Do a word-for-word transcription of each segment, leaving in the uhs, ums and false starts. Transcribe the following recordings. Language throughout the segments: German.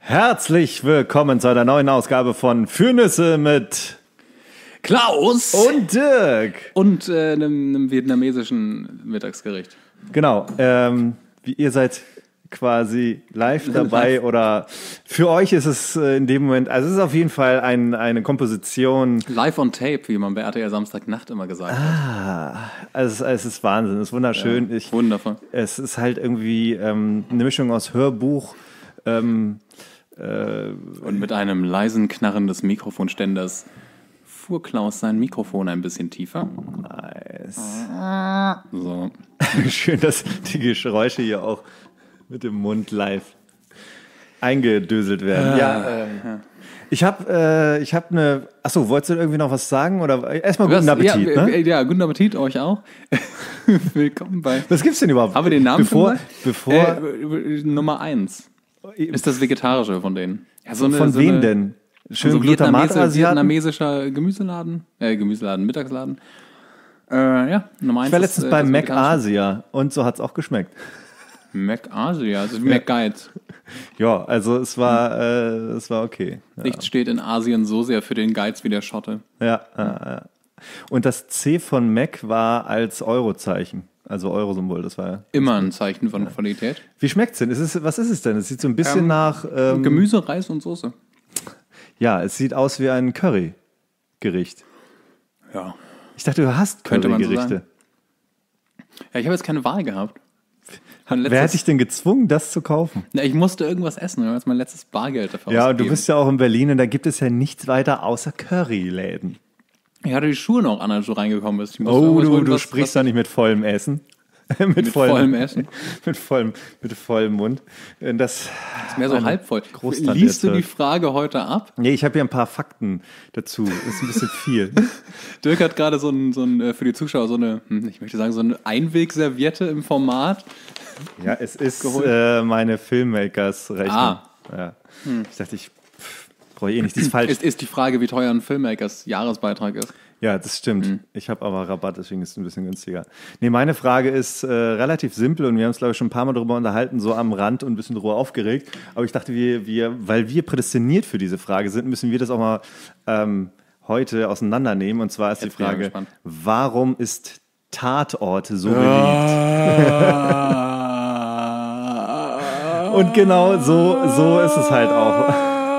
Herzlich willkommen zu einer neuen Ausgabe von Fürnüsse mit Klaus und Dirk und äh, einem, einem vietnamesischen Mittagsgericht. Genau, ähm, wie ihr seid quasi live dabei oder für euch ist es in dem Moment, also es ist auf jeden Fall ein, eine Komposition. Live on Tape, wie man bei R T L Samstagnacht immer gesagt hat. Ah, also es, es ist Wahnsinn, es ist wunderschön. Ja, ich, wundervoll. Es ist halt irgendwie ähm, eine Mischung aus Hörbuch, ähm, äh, und mit einem leisen Knarren des Mikrofonständers fuhr Klaus sein Mikrofon ein bisschen tiefer. Nice. So. Schön, dass die Geräusche hier auch mit dem Mund live eingedöselt werden. Ja, ja ähm, ja. Ich habe äh, ich hab eine. Achso, wolltest du irgendwie noch was sagen? Oder erstmal guten Appetit, ja, ne? Ja, guten Appetit, euch auch. Willkommen bei. Was gibt's denn überhaupt? Haben wir den Namen bevor, schon bevor äh, Nummer eins ist das Vegetarische von denen. Ja, so eine, von so wem eine, denn? Schön also Glutamat-Asiaten? Vietnamesischer Gemüseladen, äh, Gemüseladen, Mittagsladen. Äh, ja, Nummer eins. Ich war letztens ist, bei äh, Mac Asia und so hat's auch geschmeckt. Mac Asia, also Mac Guides. Ja, also es war, äh, es war okay. Ja. Nichts steht in Asien so sehr für den Geiz wie der Schotte. Ja, ja, ja. Und das C von Mac war als Eurozeichen. Also Euro-Symbol, das war ja. Immer ein Zeichen von Qualität. Wie schmeckt's denn? Ist es, was ist es denn? Es sieht so ein bisschen ähm, nach. Ähm, Gemüse, Reis und Soße. Ja, es sieht aus wie ein Curry-Gericht. Ja. Ich dachte, du hast Curry-Gerichte. So ja, ich habe jetzt keine Wahl gehabt. Wer hat dich denn gezwungen, das zu kaufen? Na, ich musste irgendwas essen, das ist mein letztes Bargeld dafür. Ja, und du bist ja auch in Berlin und da gibt es ja nichts weiter außer Curry-Läden. Ich hatte die Schuhe noch an, als du reingekommen bist. Oh, du, du sprichst doch nicht mit vollem Essen. mit, mit vollem, vollem Essen. mit, vollem, mit vollem Mund. Das, das ist mehr so halb voll. Großtante Liest du die Frage heute ab? Nee, ich habe hier ein paar Fakten dazu. Das ist ein bisschen viel. Dirk hat gerade so ein, so ein, für die Zuschauer so eine, ich möchte sagen, so eine Einwegserviette im Format. Ja, es ist äh, meine Filmmakers-Rechnung. Ah. Ja. Hm. Ich dachte, ich brauche eh nicht, das ist falsch. Ist, ist die Frage, wie teuer ein Filmmakers-Jahresbeitrag ist. Ja, das stimmt. Mhm. Ich habe aber Rabatt, deswegen ist es ein bisschen günstiger. Nee, meine Frage ist äh, relativ simpel und wir haben uns, glaube ich, schon ein paar Mal darüber unterhalten, so am Rand und ein bisschen drüber aufgeregt. Aber ich dachte, wir, wir, weil wir prädestiniert für diese Frage sind, müssen wir das auch mal ähm, heute auseinandernehmen. Und zwar ist Jetzt die Frage, warum ist Tatort so beliebt? Und genau so, so ist es halt auch.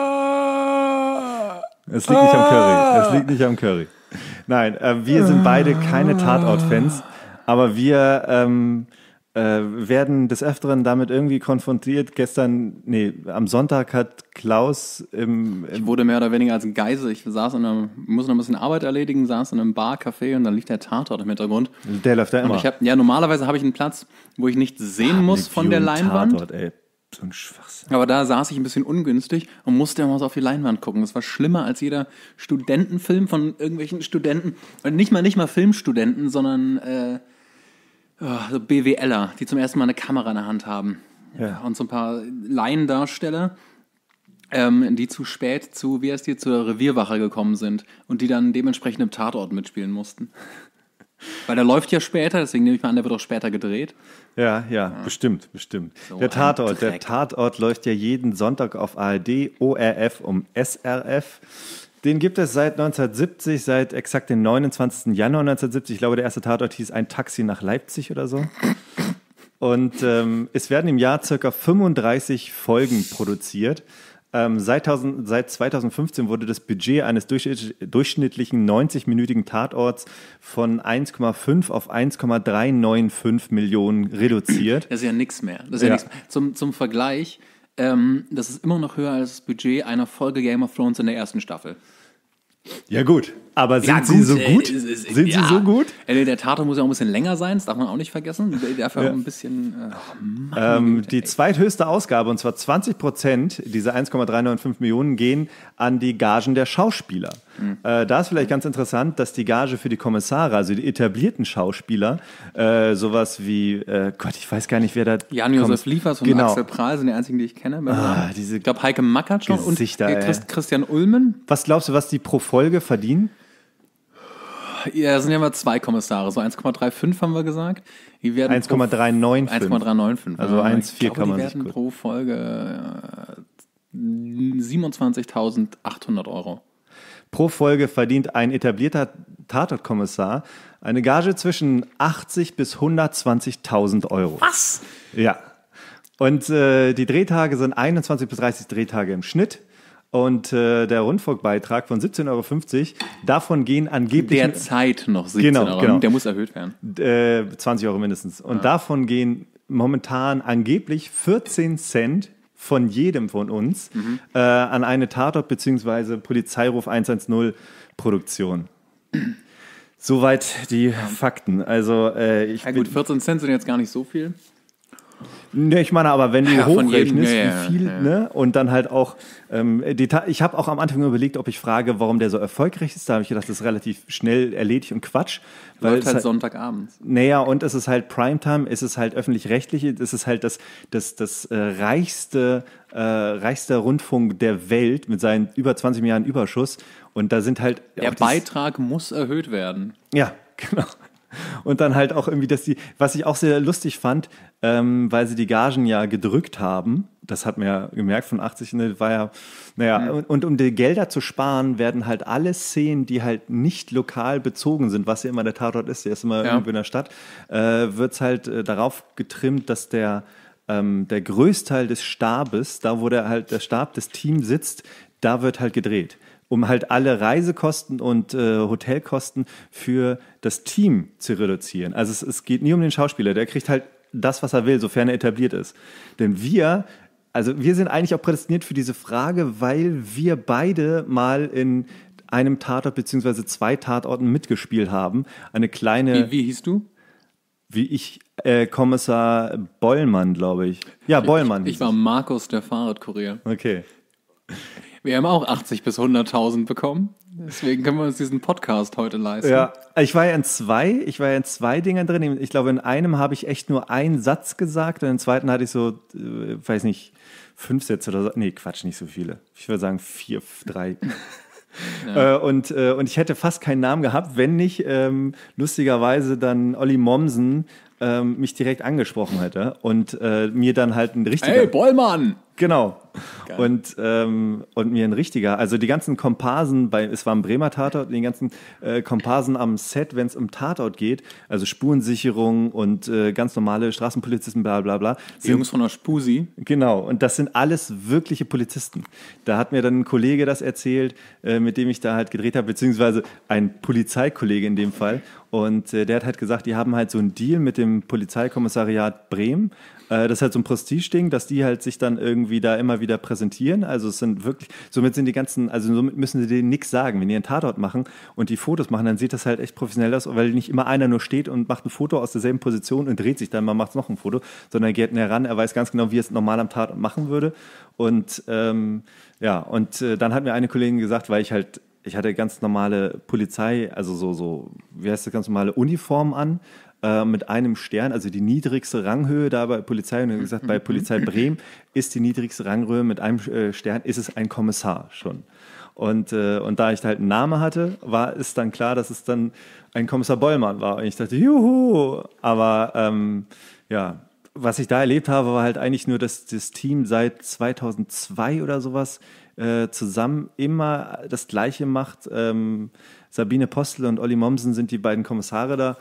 Es liegt nicht am Curry. Es liegt nicht am Curry. Nein, äh, wir sind beide keine Tatort-Fans, aber wir ähm, äh, werden des Öfteren damit irgendwie konfrontiert. Gestern, nee, am Sonntag hat Klaus im... im ich wurde mehr oder weniger als Geisel. Ich saß in einem, muss noch ein bisschen Arbeit erledigen, saß in einem Bar, Café und dann liegt der Tatort im Hintergrund. Der läuft da immer. Und ich hab, ja, normalerweise habe ich einen Platz, wo ich nichts sehen Ach, muss von der Leinwand. Tatort, ey. So ein Schwachsinn. Aber da saß ich ein bisschen ungünstig und musste immer so auf die Leinwand gucken. Das war schlimmer als jeder Studentenfilm von irgendwelchen Studenten. Und nicht mal, nicht mal Filmstudenten, sondern äh, oh, so BWLer, die zum ersten Mal eine Kamera in der Hand haben. Ja. Und so ein paar Laiendarsteller, ähm, die zu spät zu, wie heißt die, zur Revierwache gekommen sind und die dann dementsprechend im Tatort mitspielen mussten. Weil der läuft ja später, deswegen nehme ich mal an, der wird auch später gedreht. Ja, ja, ja. bestimmt, bestimmt. So der Tatort, der Tatort läuft ja jeden Sonntag auf A R D, O R F um S R F. Den gibt es seit neunzehnhundertsiebzig, seit exakt dem neunundzwanzigsten Januar neunzehnhundertsiebzig. Ich glaube, der erste Tatort hieß Ein Taxi nach Leipzig oder so. Und ähm, es werden im Jahr circa fünfunddreißig Folgen produziert. Ähm, seit, tausend, seit zweitausendfünfzehn wurde das Budget eines durchschnittlichen neunzig-minütigen Tatorts von eins Komma fünf auf eins Komma dreihundertfünfundneunzig Millionen reduziert. Das ist ja nichts mehr. Das ist ja, ja. Nichts mehr. Zum, zum Vergleich, ähm, das ist immer noch höher als das Budget einer Folge Game of Thrones in der ersten Staffel. Ja gut, aber sind ja, sie gut, so äh, gut? Ist, ist, sind ja. sie so gut? Äh, der Tatort muss ja auch ein bisschen länger sein, das darf man auch nicht vergessen. Der darf ja auch ein bisschen... Äh, oh Mann, ähm, die zweithöchste Ausgabe, und zwar zwanzig Prozent dieser eins Komma dreihundertfünfundneunzig Millionen gehen an die Gagen der Schauspieler. Mhm. Äh, da ist vielleicht ganz interessant, dass die Gage für die Kommissare, also die etablierten Schauspieler, äh, sowas wie, äh, Gott, ich weiß gar nicht, wer da... Jan-Josef Liefers und genau. Axel Prahl sind die einzigen, die ich kenne. Ah, diese ich glaube, Heike Makatsch schon und Christ, Christian Ulmen. Was glaubst du, was die pro Folge verdienen? Ja, das sind ja mal zwei Kommissare, so eins Komma fünfunddreißig haben wir gesagt. Die werden eins Komma dreihundertfünfundneunzig. eins Komma dreihundertfünfundneunzig. Also eins Komma vier kann man die werden sich pro Folge siebenundzwanzigtausendachthundert Euro. Pro Folge verdient ein etablierter Tatortkommissar eine Gage zwischen achtzig bis hundertzwanzigtausend Euro. Was? Ja. Und äh, die Drehtage sind einundzwanzig bis dreißig Drehtage im Schnitt. Und äh, der Rundfunkbeitrag von siebzehn Euro fünfzig, davon gehen angeblich... Derzeit noch siebzehn genau, Euro, genau. Der muss erhöht werden. Äh, zwanzig Euro mindestens. Und ja. davon gehen momentan angeblich vierzehn Cent von jedem von uns mhm. äh, an eine Tatort- bzw. Polizeiruf hundertzehn Produktion. Soweit die ja. Fakten. Also, äh, ich ja gut, vierzehn Cent sind jetzt gar nicht so viel. Ne, ich meine, aber wenn du ja, hochrechnest, jedem, ja, wie viel, ja. ne, und dann halt auch, ähm, die Ta- ich habe auch am Anfang überlegt, ob ich frage, warum der so erfolgreich ist. Da habe ich gedacht, das ist relativ schnell erledigt und Quatsch. Weil Weil es halt, halt Sonntagabends. Naja, und es ist halt Primetime, es ist halt öffentlich-rechtlich, es ist halt das, das, das äh, reichste, äh, reichste Rundfunk der Welt mit seinen über zwanzig Milliarden Überschuss. Und da sind halt... Der Beitrag das, muss erhöht werden. Ja, genau. Und dann halt auch irgendwie, dass die, was ich auch sehr lustig fand, ähm, weil sie die Gagen ja gedrückt haben, das hat man ja gemerkt von achtzig, ne, war ja, naja, mhm. und, und um die Gelder zu sparen, werden halt alle Szenen, die halt nicht lokal bezogen sind, was ja immer der Tatort ist, der ist immer ja. irgendwo in der Stadt, äh, wird es halt äh, darauf getrimmt, dass der, ähm, der Größteil des Stabes, da wo der halt der Stab des Teams sitzt, da wird halt gedreht, um halt alle Reisekosten und äh, Hotelkosten für das Team zu reduzieren. Also es, es geht nie um den Schauspieler, der kriegt halt das, was er will, sofern er etabliert ist. Denn wir, also wir sind eigentlich auch prädestiniert für diese Frage, weil wir beide mal in einem Tatort beziehungsweise zwei Tatorten mitgespielt haben. Eine kleine... Wie, wie hieß du? Wie ich, äh, Kommissar Bollmann, glaube ich. Ja, Bollmann. Ich, ich war Markus, der Fahrradkurier. Okay. Wir haben auch achtzig bis hunderttausend bekommen. Deswegen können wir uns diesen Podcast heute leisten. Ja, ich war ja in zwei, ich war ja in zwei Dingern drin. Ich glaube, in einem habe ich echt nur einen Satz gesagt und im zweiten hatte ich so, äh, weiß nicht, fünf Sätze oder so. Nee, Quatsch, nicht so viele. Ich würde sagen vier, drei. Ja. Äh, und, äh, und ich hätte fast keinen Namen gehabt, wenn nicht ähm, lustigerweise dann Olli Mommsen ähm, mich direkt angesprochen hätte und äh, mir dann halt ein richtiger... Hey, Bollmann! Genau. Und, ähm, und mir ein richtiger, also die ganzen Komparsen, bei, es war ein Bremer Tatort, die ganzen äh, Komparsen am Set, wenn es um Tatort geht, also Spurensicherung und äh, ganz normale Straßenpolizisten, bla bla bla. Die sind, Jungs von der Spusi. Genau, und das sind alles wirkliche Polizisten. Da hat mir dann ein Kollege das erzählt, äh, mit dem ich da halt gedreht habe, beziehungsweise ein Polizeikollege in dem Fall. Und äh, der hat halt gesagt, die haben halt so einen Deal mit dem Polizeikommissariat Bremen. Äh, das ist halt so ein Prestigeding, dass die halt sich dann irgendwie da immer wieder präsentieren. Also es sind wirklich, somit sind die ganzen, also somit müssen sie denen nichts sagen. Wenn die einen Tatort machen und die Fotos machen, dann sieht das halt echt professionell aus, weil nicht immer einer nur steht und macht ein Foto aus derselben Position und dreht sich dann, man macht noch ein Foto, sondern er geht näher ran, er weiß ganz genau, wie er es normal am Tatort machen würde. Und ähm, ja, und äh, dann hat mir eine Kollegin gesagt, weil ich halt ich hatte ganz normale Polizei, also so, so, wie heißt das, ganz normale Uniform an, äh, mit einem Stern, also die niedrigste Ranghöhe da bei Polizei. Und er hat gesagt, bei Polizei Bremen ist die niedrigste Ranghöhe mit einem äh, Stern, ist es ein Kommissar schon. Und, äh, und da ich halt einen Namen hatte, war es dann klar, dass es dann ein Kommissar Bollmann war. Und ich dachte, juhu! Aber ähm, ja, was ich da erlebt habe, war halt eigentlich nur, dass das Team seit zweitausendzwei oder sowas äh, zusammen immer das Gleiche macht. Ähm, Sabine Postel und Olli Mommsen sind die beiden Kommissare da.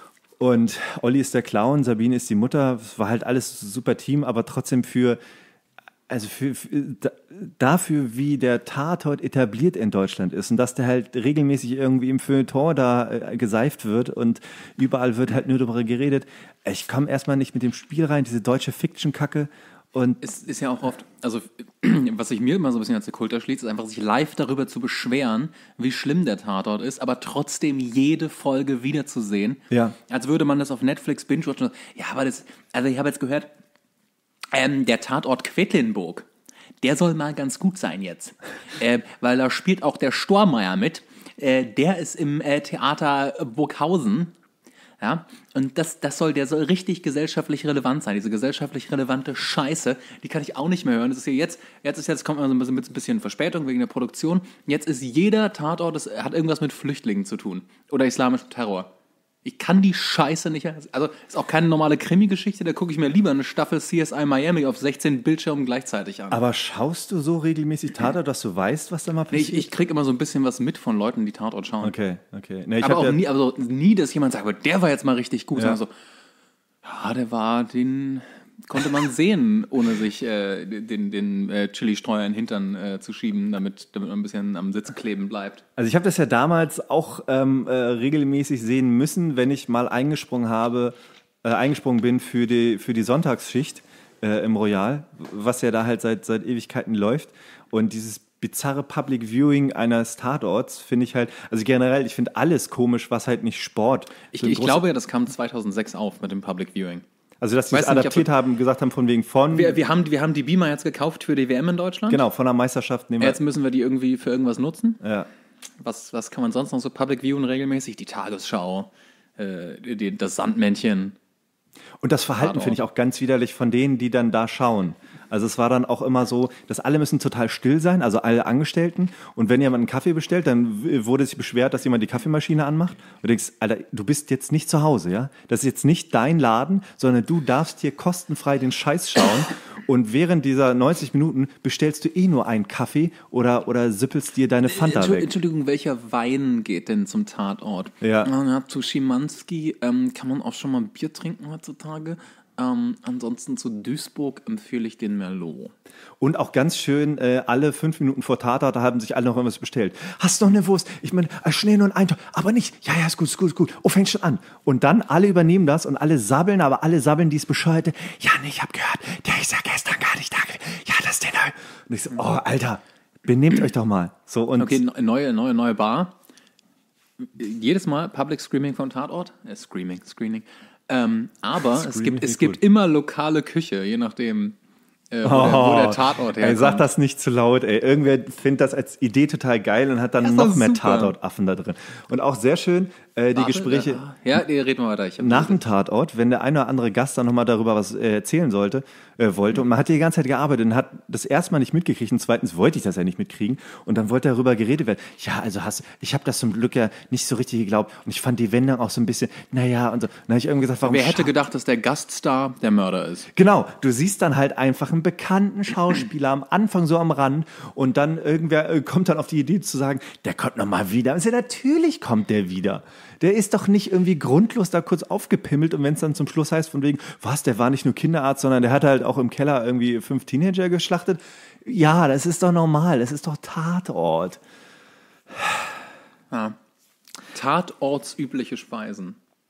Und Olli ist der Clown, Sabine ist die Mutter. Es war halt alles super Team, aber trotzdem für, also für, für da, dafür, wie der Tatort etabliert in Deutschland ist und dass der halt regelmäßig irgendwie im Feuilleton da äh, geseift wird und überall wird halt nur darüber geredet. Ich komme erstmal nicht mit dem Spiel rein, diese deutsche Fiction-Kacke. Und es ist ja auch oft, also was sich mir immer so ein bisschen als der Kult erschließt, ist einfach sich live darüber zu beschweren, wie schlimm der Tatort ist, aber trotzdem jede Folge wiederzusehen. Ja. Als würde man das auf Netflix binge-watchen. Ja, aber das, also ich habe jetzt gehört, ähm, der Tatort Quedlinburg, der soll mal ganz gut sein jetzt. äh, weil da spielt auch der Stormeier mit. Äh, der ist im äh, Theater Burghausen. Ja, und das, das soll, der soll richtig gesellschaftlich relevant sein. Diese gesellschaftlich relevante Scheiße, die kann ich auch nicht mehr hören. Das ist ja jetzt, jetzt ist jetzt kommt man so mit ein bisschen Verspätung wegen der Produktion. Jetzt ist jeder Tatort, das hat irgendwas mit Flüchtlingen zu tun oder islamischem Terror. Ich kann die Scheiße nicht. Also, ist auch keine normale Krimi-Geschichte, da gucke ich mir lieber eine Staffel C S I Miami auf sechzehn Bildschirmen gleichzeitig an. Aber schaust du so regelmäßig Tatort, dass du weißt, was da mal passiert? Nee, ich, ich krieg immer so ein bisschen was mit von Leuten, die Tatort schauen. Okay, okay. Nee, ich aber auch ja nie, also nie, dass jemand sagt, aber der war jetzt mal richtig gut. Ja. Sondern so, ja, der war, den konnte man sehen, ohne sich äh, den, den äh, Chili-Streuer in den Hintern äh, zu schieben, damit, damit man ein bisschen am Sitz kleben bleibt. Also ich habe das ja damals auch ähm, äh, regelmäßig sehen müssen, wenn ich mal eingesprungen habe, äh, eingesprungen bin für die, für die Sonntagsschicht äh, im Royal, was ja da halt seit, seit Ewigkeiten läuft. Und dieses bizarre Public Viewing eines Tatorts finde ich halt, also generell, ich finde alles komisch, was halt nicht Sport. Ich, so ich glaube ja, das kam zweitausendsechs auf mit dem Public Viewing. Also, dass sie es adaptiert haben, gesagt haben, von wegen von... Wir, wir, haben, wir haben die Beamer jetzt gekauft für die W M in Deutschland. Genau, von der Meisterschaft nehmen wir... Jetzt müssen wir die irgendwie für irgendwas nutzen. Ja. Was, was kann man sonst noch so Public Viewen regelmäßig? Die Tagesschau, äh, die, das Sandmännchen. Und das Verhalten finde ich auch ganz widerlich von denen, die dann da schauen. Also es war dann auch immer so, dass alle müssen total still sein, also alle Angestellten. Und wenn jemand einen Kaffee bestellt, dann wurde sich beschwert, dass jemand die Kaffeemaschine anmacht. Und du denkst, Alter, du bist jetzt nicht zu Hause, ja? Das ist jetzt nicht dein Laden, sondern du darfst hier kostenfrei den Scheiß schauen. Und während dieser neunzig Minuten bestellst du eh nur einen Kaffee oder, oder sippelst dir deine Fanta Entschuldigung, weg. Entschuldigung, welcher Wein geht denn zum Tatort? Ja. ja zu Schimanski ähm, kann man auch schon mal Bier trinken heutzutage. Ähm, ansonsten zu Duisburg empfehle ich den Merlot. Und auch ganz schön, äh, alle fünf Minuten vor Tatort, da haben sich alle noch irgendwas bestellt. Hast du noch eine Wurst? Ich meine, äh, schnell nur ein Eintopf. Aber nicht. Ja, ja, ist gut, ist gut, ist gut. Oh, fängt schon an. Und dann alle übernehmen das und alle sabbeln, aber alle sabbeln dies Bescheide. Ja, nee, ich hab gehört, der ist ja gestern gar nicht da gewesen. Ja, das ist der neue. Und ich so, oh, Alter, benehmt euch doch mal. So, und okay, neue, neue, neue Bar. Jedes Mal Public Screaming vom Tatort. Äh, Screaming, Screening. Ähm, aber es gibt, es gibt immer lokale Küche, je nachdem, äh, wo, oh, der, wo der Tatort herkommt. Ey, sag das nicht zu laut, ey. Irgendwer findet das als Idee total geil und hat dann noch mehr Tatortaffen da drin. Und auch sehr schön, äh, die Warte, Gespräche... Ja, die reden wir weiter. Ich nach dem Tatort, wenn der eine oder andere Gast dann nochmal darüber was äh, erzählen sollte, äh, wollte, und man hat die ganze Zeit gearbeitet und hat das erstmal nicht mitgekriegt und zweitens wollte ich das ja nicht mitkriegen und dann wollte darüber geredet werden. Ja, also hast ich habe das zum Glück ja nicht so richtig geglaubt und ich fand die Wendung auch so ein bisschen, naja, und so. Dann habe ich irgendwie gesagt, warum... Wer hätte gedacht, dass der Gaststar der Mörder ist? Genau, du siehst dann halt einfach einen bekannten Schauspieler am Anfang so am Rand und dann irgendwer äh, kommt dann auf die Idee zu sagen, der kommt nochmal wieder. Und ja, natürlich kommt der wieder. Der ist doch nicht irgendwie grundlos da kurz aufgepimmelt und wenn es dann zum Schluss heißt von wegen, was, der war nicht nur Kinderarzt, sondern der hat halt auch im Keller irgendwie fünf Teenager geschlachtet. Ja, das ist doch normal, das ist doch Tatort. Ja. Tatortsübliche Speisen.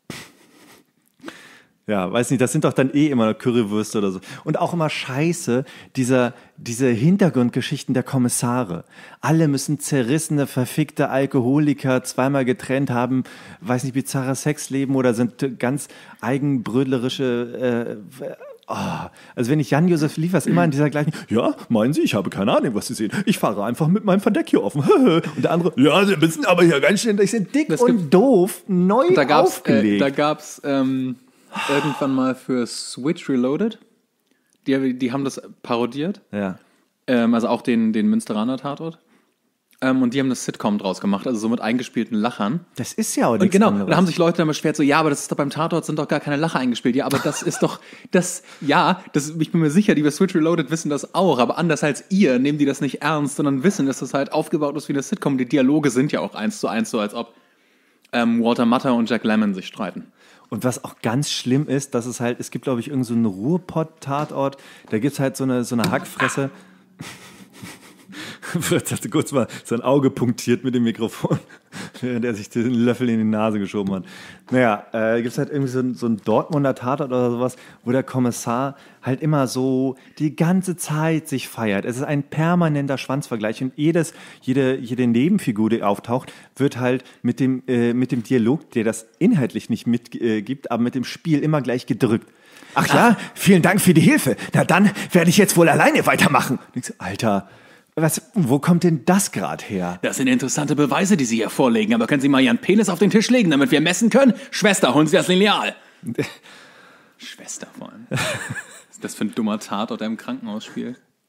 Ja, weiß nicht, das sind doch dann eh immer Currywürste oder so. Und auch immer scheiße, dieser, diese Hintergrundgeschichten der Kommissare. Alle müssen zerrissene, verfickte Alkoholiker zweimal getrennt haben, weiß nicht, bizarre Sexleben oder sind ganz eigenbrödlerische, äh, oh. Also wenn ich Jan-Josef Liefers immer in dieser gleichen, ja, meinen Sie, ich habe keine Ahnung, was Sie sehen. Ich fahre einfach mit meinem Verdeck hier offen. Und der andere, ja, Sie müssen aber hier ganz schnell, ich sind dick das und doof, neu da gab's, aufgelegt. Äh, da gab's, ähm, irgendwann mal für Switch Reloaded. Die, die haben das parodiert. Ja. Ähm, also auch den, den Münsteraner Tatort. Ähm, und die haben das Sitcom draus gemacht, also so mit eingespielten Lachern. Das ist ja auch nichts Und genau, anderes. Da haben sich Leute dann beschwert, so, ja, aber das ist doch beim Tatort, sind doch gar keine Lacher eingespielt. Ja, aber das ist doch, das, ja, das, ich bin mir sicher, die bei Switch Reloaded wissen das auch, aber anders als ihr nehmen die das nicht ernst, sondern wissen, dass das halt aufgebaut ist wie eine Sitcom. Die Dialoge sind ja auch eins zu eins, so als ob ähm, Walter Matthau und Jack Lemmon sich streiten. Und was auch ganz schlimm ist, dass es halt, es gibt, glaube ich, irgendeinen so Ruhrpott-Tatort, da gibt es halt so eine, so eine Hackfresse. Fritz hatte kurz mal sein Auge punktiert mit dem Mikrofon, während er sich den Löffel in die Nase geschoben hat. Naja, äh, gibt es halt irgendwie so, so einen Dortmunder Tatort oder sowas, wo der Kommissar halt immer so die ganze Zeit sich feiert. Es ist ein permanenter Schwanzvergleich und jedes, jede, jede Nebenfigur, die auftaucht, wird halt mit dem, äh, mit dem Dialog, der das inhaltlich nicht mitgibt, äh, aber mit dem Spiel immer gleich gedrückt. Ach ja, vielen Dank für die Hilfe. Na dann werde ich jetzt wohl alleine weitermachen. Alter, was, wo kommt denn das gerade her? Das sind interessante Beweise, die Sie hier vorlegen. Aber können Sie mal Ihren Penis auf den Tisch legen, damit wir messen können? Schwester, holen Sie das Lineal. Schwester vor allem. Was ist das für ein dummer Tatort, der im Krankenhaus spielt?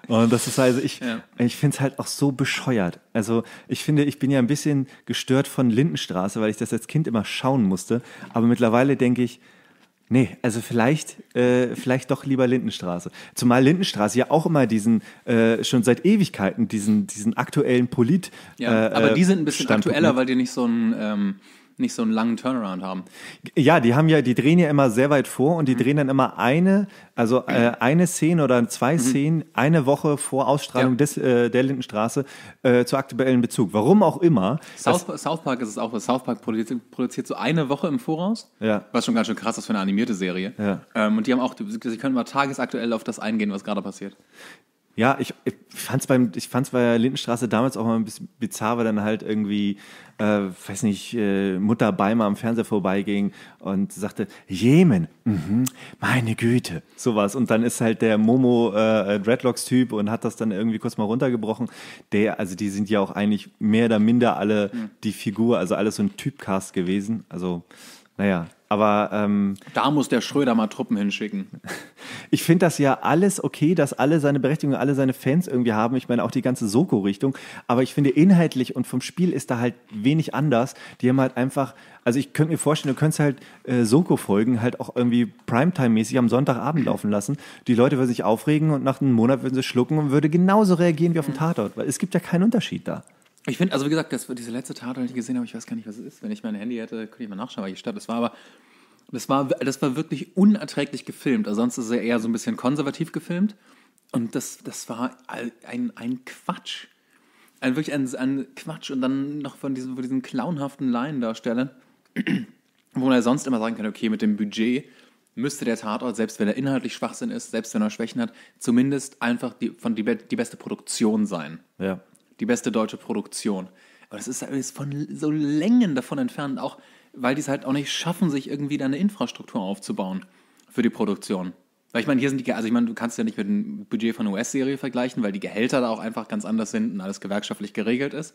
Und das ist also, ich, Ja. ich finde es halt auch so bescheuert. Also ich finde, ich bin ja ein bisschen gestört von Lindenstraße, weil ich das als Kind immer schauen musste. Aber mittlerweile denke ich, nee, also vielleicht, äh, vielleicht doch lieber Lindenstraße. Zumal Lindenstraße ja auch immer diesen, äh, schon seit Ewigkeiten, diesen, diesen aktuellen Polit. Ja, äh, aber die sind ein bisschen Standpunkt aktueller, mit. weil die nicht so einen, ähm, nicht so einen langen Turnaround haben. Ja, die haben ja, die drehen ja immer sehr weit vor und die drehen dann immer eine, also äh, eine Szene oder zwei Szenen eine Woche vor Ausstrahlung Ja. des, äh, der Lindenstraße äh, zu aktuellen Bezug. Warum auch immer. South, South Park ist es auch, South Park produziert, produziert so eine Woche im Voraus, Ja. was schon ganz schön krass ist für eine animierte Serie. Ja. Ähm, und die haben auch, sie können mal tagesaktuell auf das eingehen, was gerade passiert. Ja, ich, ich fand's beim, ich fand's bei der Lindenstraße damals auch mal ein bisschen bizarr, weil dann halt irgendwie, äh, weiß nicht, äh, Mutter Beimer am Fernseher vorbeiging und sagte, Jemen, mhm, meine Güte, sowas. Und dann ist halt der Momo äh, Dreadlocks-Typ und hat das dann irgendwie kurz mal runtergebrochen. Der, also die sind ja auch eigentlich mehr oder minder alle die Figur, also alles so ein Typcast gewesen. Also, naja, aber ähm, Da muss der Schröder mal Truppen hinschicken. ich finde das ja alles okay, dass alle seine Berechtigung, alle seine Fans irgendwie haben. Ich meine auch die ganze Soko-Richtung. Aber ich finde inhaltlich und vom Spiel ist da halt wenig anders. Die haben halt einfach, also ich könnte mir vorstellen, du könntest halt äh, Soko-Folgen halt auch irgendwie Primetime-mäßig am Sonntagabend laufen lassen. Die Leute würden sich aufregen und nach einem Monat würden sie schlucken und würde genauso reagieren wie auf dem Tatort. Weil es gibt ja keinen Unterschied da. Ich finde, also wie gesagt, das, diese letzte Tat, die ich gesehen habe, ich weiß gar nicht, was es ist. Wenn ich mein Handy hätte, könnte ich mal nachschauen, welche Stadt das war. Aber das war, das war wirklich unerträglich gefilmt. Also sonst ist er eher so ein bisschen konservativ gefilmt. Und das, das war ein, ein Quatsch. Ein, wirklich ein, ein Quatsch. Und dann noch von diesen, von diesen clownhaften Laiendarstellern, wo man ja sonst immer sagen kann, okay, mit dem Budget müsste der Tatort, selbst wenn er inhaltlich Schwachsinn ist, selbst wenn er Schwächen hat, zumindest einfach die, von die, die beste Produktion sein. Ja. Die beste deutsche Produktion. Aber das ist, ist von so Längen davon entfernt, auch weil die es halt auch nicht schaffen, sich irgendwie da eine Infrastruktur aufzubauen für die Produktion. Weil ich meine, hier sind die, also ich meine, du kannst ja nicht mit dem Budget von einer U S-Serie vergleichen, weil die Gehälter da auch einfach ganz anders sind und alles gewerkschaftlich geregelt ist.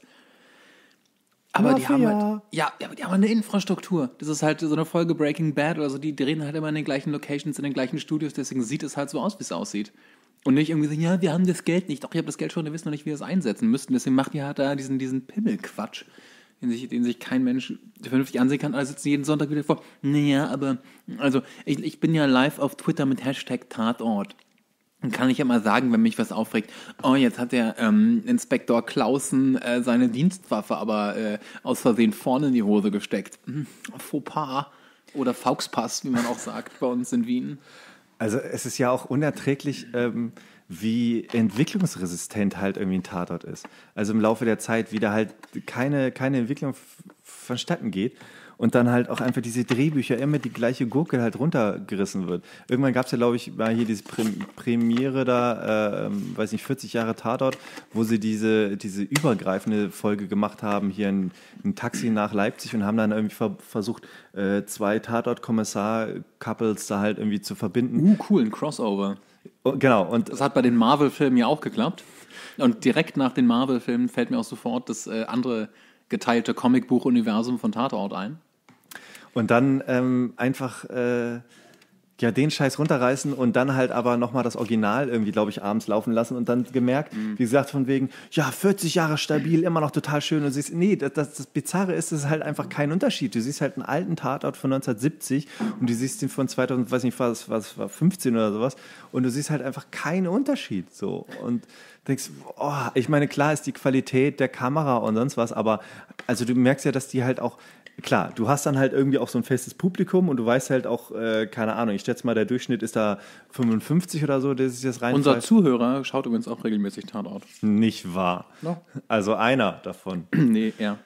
Aber die haben halt, ja, ja, aber die haben eine Infrastruktur. Das ist halt so eine Folge Breaking Bad oder so, die drehen halt immer in den gleichen Locations, in den gleichen Studios, deswegen sieht es halt so aus, wie es aussieht. Und nicht irgendwie sagen, ja, wir haben das Geld nicht. Doch, ihr habt das Geld schon, wir wissen noch nicht, wie wir es einsetzen müssten. Deswegen macht ihr halt da diesen, diesen Pimmelquatsch, den sich, den sich kein Mensch vernünftig ansehen kann. Also sitzen jeden Sonntag wieder vor, naja, aber, also ich, ich bin ja live auf Twitter mit Hashtag Tatort. Dann kann ich ja mal sagen, wenn mich was aufregt, oh, jetzt hat der ähm, Inspektor Clausen äh, seine Dienstwaffe aber äh, aus Versehen vorne in die Hose gesteckt. Hm, Fauxpas oder Fauxpass, wie man auch sagt bei uns in Wien. Also es ist ja auch unerträglich, ähm, wie entwicklungsresistent halt irgendwie ein Tatort ist. Also im Laufe der Zeit wieder halt keine, keine Entwicklung f- vonstatten geht und dann halt auch einfach diese Drehbücher immer die gleiche Gurke halt runtergerissen wird. Irgendwann gab es ja, glaube ich, mal hier diese Prem- Premiere da, äh, weiß nicht, vierzig Jahre Tatort, wo sie diese, diese übergreifende Folge gemacht haben, hier ein, ein Taxi nach Leipzig und haben dann irgendwie ver- versucht, äh, zwei Tatort-Kommissar-Couples da halt irgendwie zu verbinden. Uh, cool, ein Crossover. Oh, genau, und Das hat bei den Marvel-Filmen ja auch geklappt. Und direkt nach den Marvel-Filmen fällt mir auch sofort das äh, andere geteilte Comicbuch-Universum von Tatort ein. Und dann ähm, einfach äh, ja, den Scheiß runterreißen und dann halt aber nochmal das Original irgendwie, glaube ich, abends laufen lassen und dann gemerkt, mhm. wie gesagt, von wegen, ja, vierzig Jahre stabil, immer noch total schön. Und du siehst, nee, das, das, das Bizarre ist, es ist halt einfach kein Unterschied. Du siehst halt einen alten Tatort von neunzehnhundertsiebzig und du siehst den von zweitausend, weiß nicht, was, was war fünfzehn oder sowas und du siehst halt einfach keinen Unterschied. So. Und denkst, oh, ich meine, klar ist die Qualität der Kamera und sonst was, aber also du merkst ja, dass die halt auch, klar, du hast dann halt irgendwie auch so ein festes Publikum und du weißt halt auch, äh, keine Ahnung, ich schätze mal, der Durchschnitt ist da fünfundfünfzig oder so, der sich das rein. Unser Zuhörer schaut übrigens auch regelmäßig Tatort. Nicht wahr. No. Also einer davon. Nee, ja.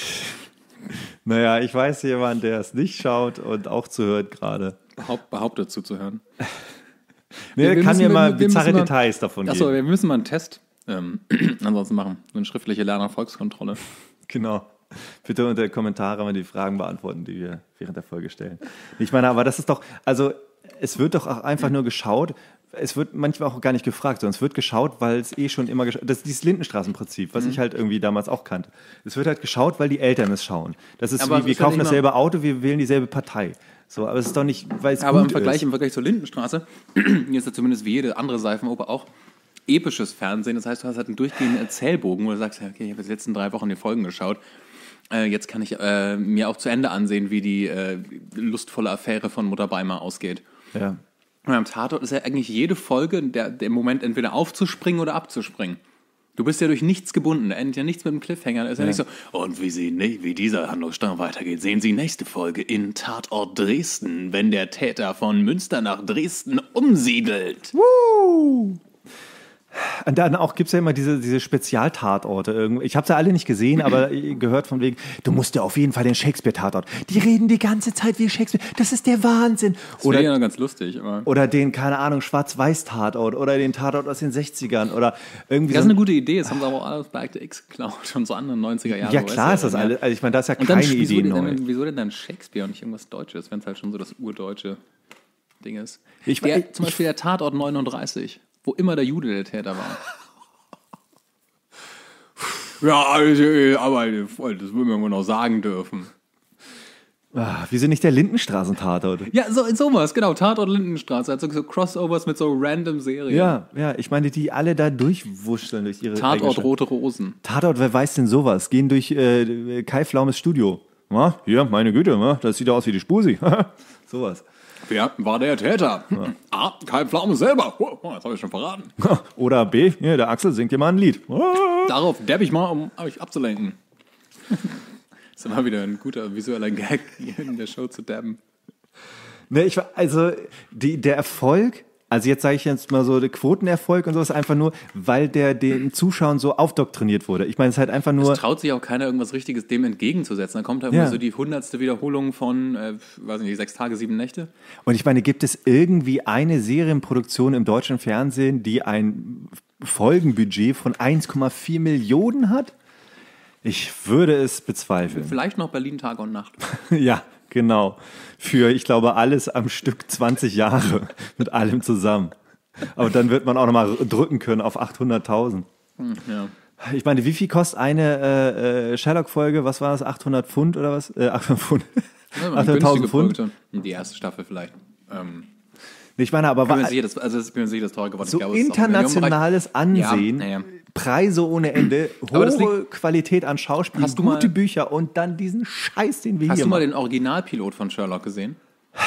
Naja, ich weiß jemanden, der es nicht schaut und auch zuhört gerade. Behaupt, behauptet zuzuhören. Nee, wir, wir kann müssen, mir mal wir, bizarre wir Details davon Achso, geben. wir müssen mal einen Test ähm, ansonsten machen. So eine schriftliche Lernerfolgskontrolle. Genau. Bitte unter die Kommentare mal die Fragen beantworten, die wir während der Folge stellen. Ich meine, aber das ist doch, also es wird doch auch einfach nur geschaut, es wird manchmal auch gar nicht gefragt, sondern es wird geschaut, weil es eh schon immer geschaut, das ist dieses Lindenstraßenprinzip, was mhm. ich halt irgendwie damals auch kannte. Es wird halt geschaut, weil die Eltern es schauen. Das ist aber wie, wir ist ja kaufen nicht dasselbe Auto, wir wählen dieselbe Partei. So, aber es ist doch nicht, weil es Aber gut im Vergleich, ist. im Vergleich zur Lindenstraße, hier ist ja zumindest wie jede andere Seifenoper auch, episches Fernsehen. Das heißt, du hast halt einen durchgehenden Erzählbogen, wo du sagst, okay, ich habe jetzt die letzten drei Wochen die Folgen geschaut. Äh, jetzt kann ich äh, mir auch zu Ende ansehen, wie die äh, lustvolle Affäre von Mutter Beimer ausgeht. Ja. Und beim Tatort ist ja eigentlich jede Folge der, der Moment, entweder aufzuspringen oder abzuspringen. Du bist ja durch nichts gebunden, da endet ja nichts mit dem Cliffhanger. Da ist ja, ja nicht so, und wie, Sie, wie dieser Handlungsstrang weitergeht, sehen Sie nächste Folge in Tatort Dresden, wenn der Täter von Münster nach Dresden umsiedelt. Woo! Und dann auch gibt es ja immer diese, diese Spezialtatorte. Ich habe sie ja alle nicht gesehen, aber gehört von wegen, du musst ja auf jeden Fall den Shakespeare-Tatort. Die reden die ganze Zeit wie Shakespeare. Das ist der Wahnsinn. Das wäre ja noch ganz lustig. Aber oder den, keine Ahnung, Schwarz-Weiß-Tatort oder den Tatort aus den sechzigern oder irgendwie. Das ist so eine gute Idee. Das haben sie aber auch alles bei Akte X geklaut und so anderen neunziger Jahren. Ja, klar ist das ja. alles. Also ich meine, das ist ja und keine dann, Idee wieso neu. Denn, wieso denn dann Shakespeare und nicht irgendwas Deutsches, wenn es halt schon so das urdeutsche Ding ist? Ich, der, ich, zum Beispiel der Tatort neununddreißig, wo immer der Jude der Täter war. Ja, aber das würden wir mal noch sagen dürfen. Ah, wieso nicht der Lindenstraßen-Tatort? Ja, so, sowas, genau. Tatort Lindenstraße. Also so Crossovers mit so random Serien. Ja, ja, ich meine, die alle da durchwurschteln durch ihre Tatort Rote Rosen. Tatort, wer weiß denn sowas? Gehen durch äh, Kai Pflaumes Studio. Ja, hier, meine Güte, ja, das sieht aus wie die Spusi. Sowas. Wer war der Täter? Ja. A. Kai Pflaume selber. Oh, das habe ich schon verraten. Oder B. Hier, der Axel singt dir mal ein Lied. Darauf depp ich mal, um euch abzulenken. Das ist immer wieder ein guter visueller Gag, hier in der Show zu dabben. Ne, ich, also die, der Erfolg, also jetzt sage ich jetzt mal so, der Quotenerfolg und sowas, einfach nur, weil der den Zuschauern so aufdoktriniert wurde. Ich meine, es ist halt einfach nur... Es traut sich auch keiner, irgendwas Richtiges dem entgegenzusetzen. Da kommt halt ja. immer so die hundertste Wiederholung von, äh, weiß nicht, sechs Tage, sieben Nächte. Und ich meine, gibt es irgendwie eine Serienproduktion im deutschen Fernsehen, die ein Folgenbudget von eins Komma vier Millionen hat? Ich würde es bezweifeln. Vielleicht noch Berlin Tag und Nacht. Ja, genau. Für, ich glaube, alles am Stück zwanzig Jahre mit allem zusammen. Aber dann wird man auch nochmal drücken können auf achthunderttausend. Hm, ja. Ich meine, wie viel kostet eine äh, Sherlock-Folge? Was war das? achthundert Pfund oder was? Äh, achthundert Pfund. Ja, achthunderttausend Pfund? Die erste Staffel vielleicht. Ähm. Ich meine, aber war, sicher, das, also ich bin mir sicher, das teuer geworden. So ich glaube, internationales Ansehen, ja, ja. Preise ohne Ende, hohe liegt, Qualität an Schauspiel, gute mal, Bücher und dann diesen Scheiß, den wir hast hier du mal machen. den Originalpilot von Sherlock gesehen?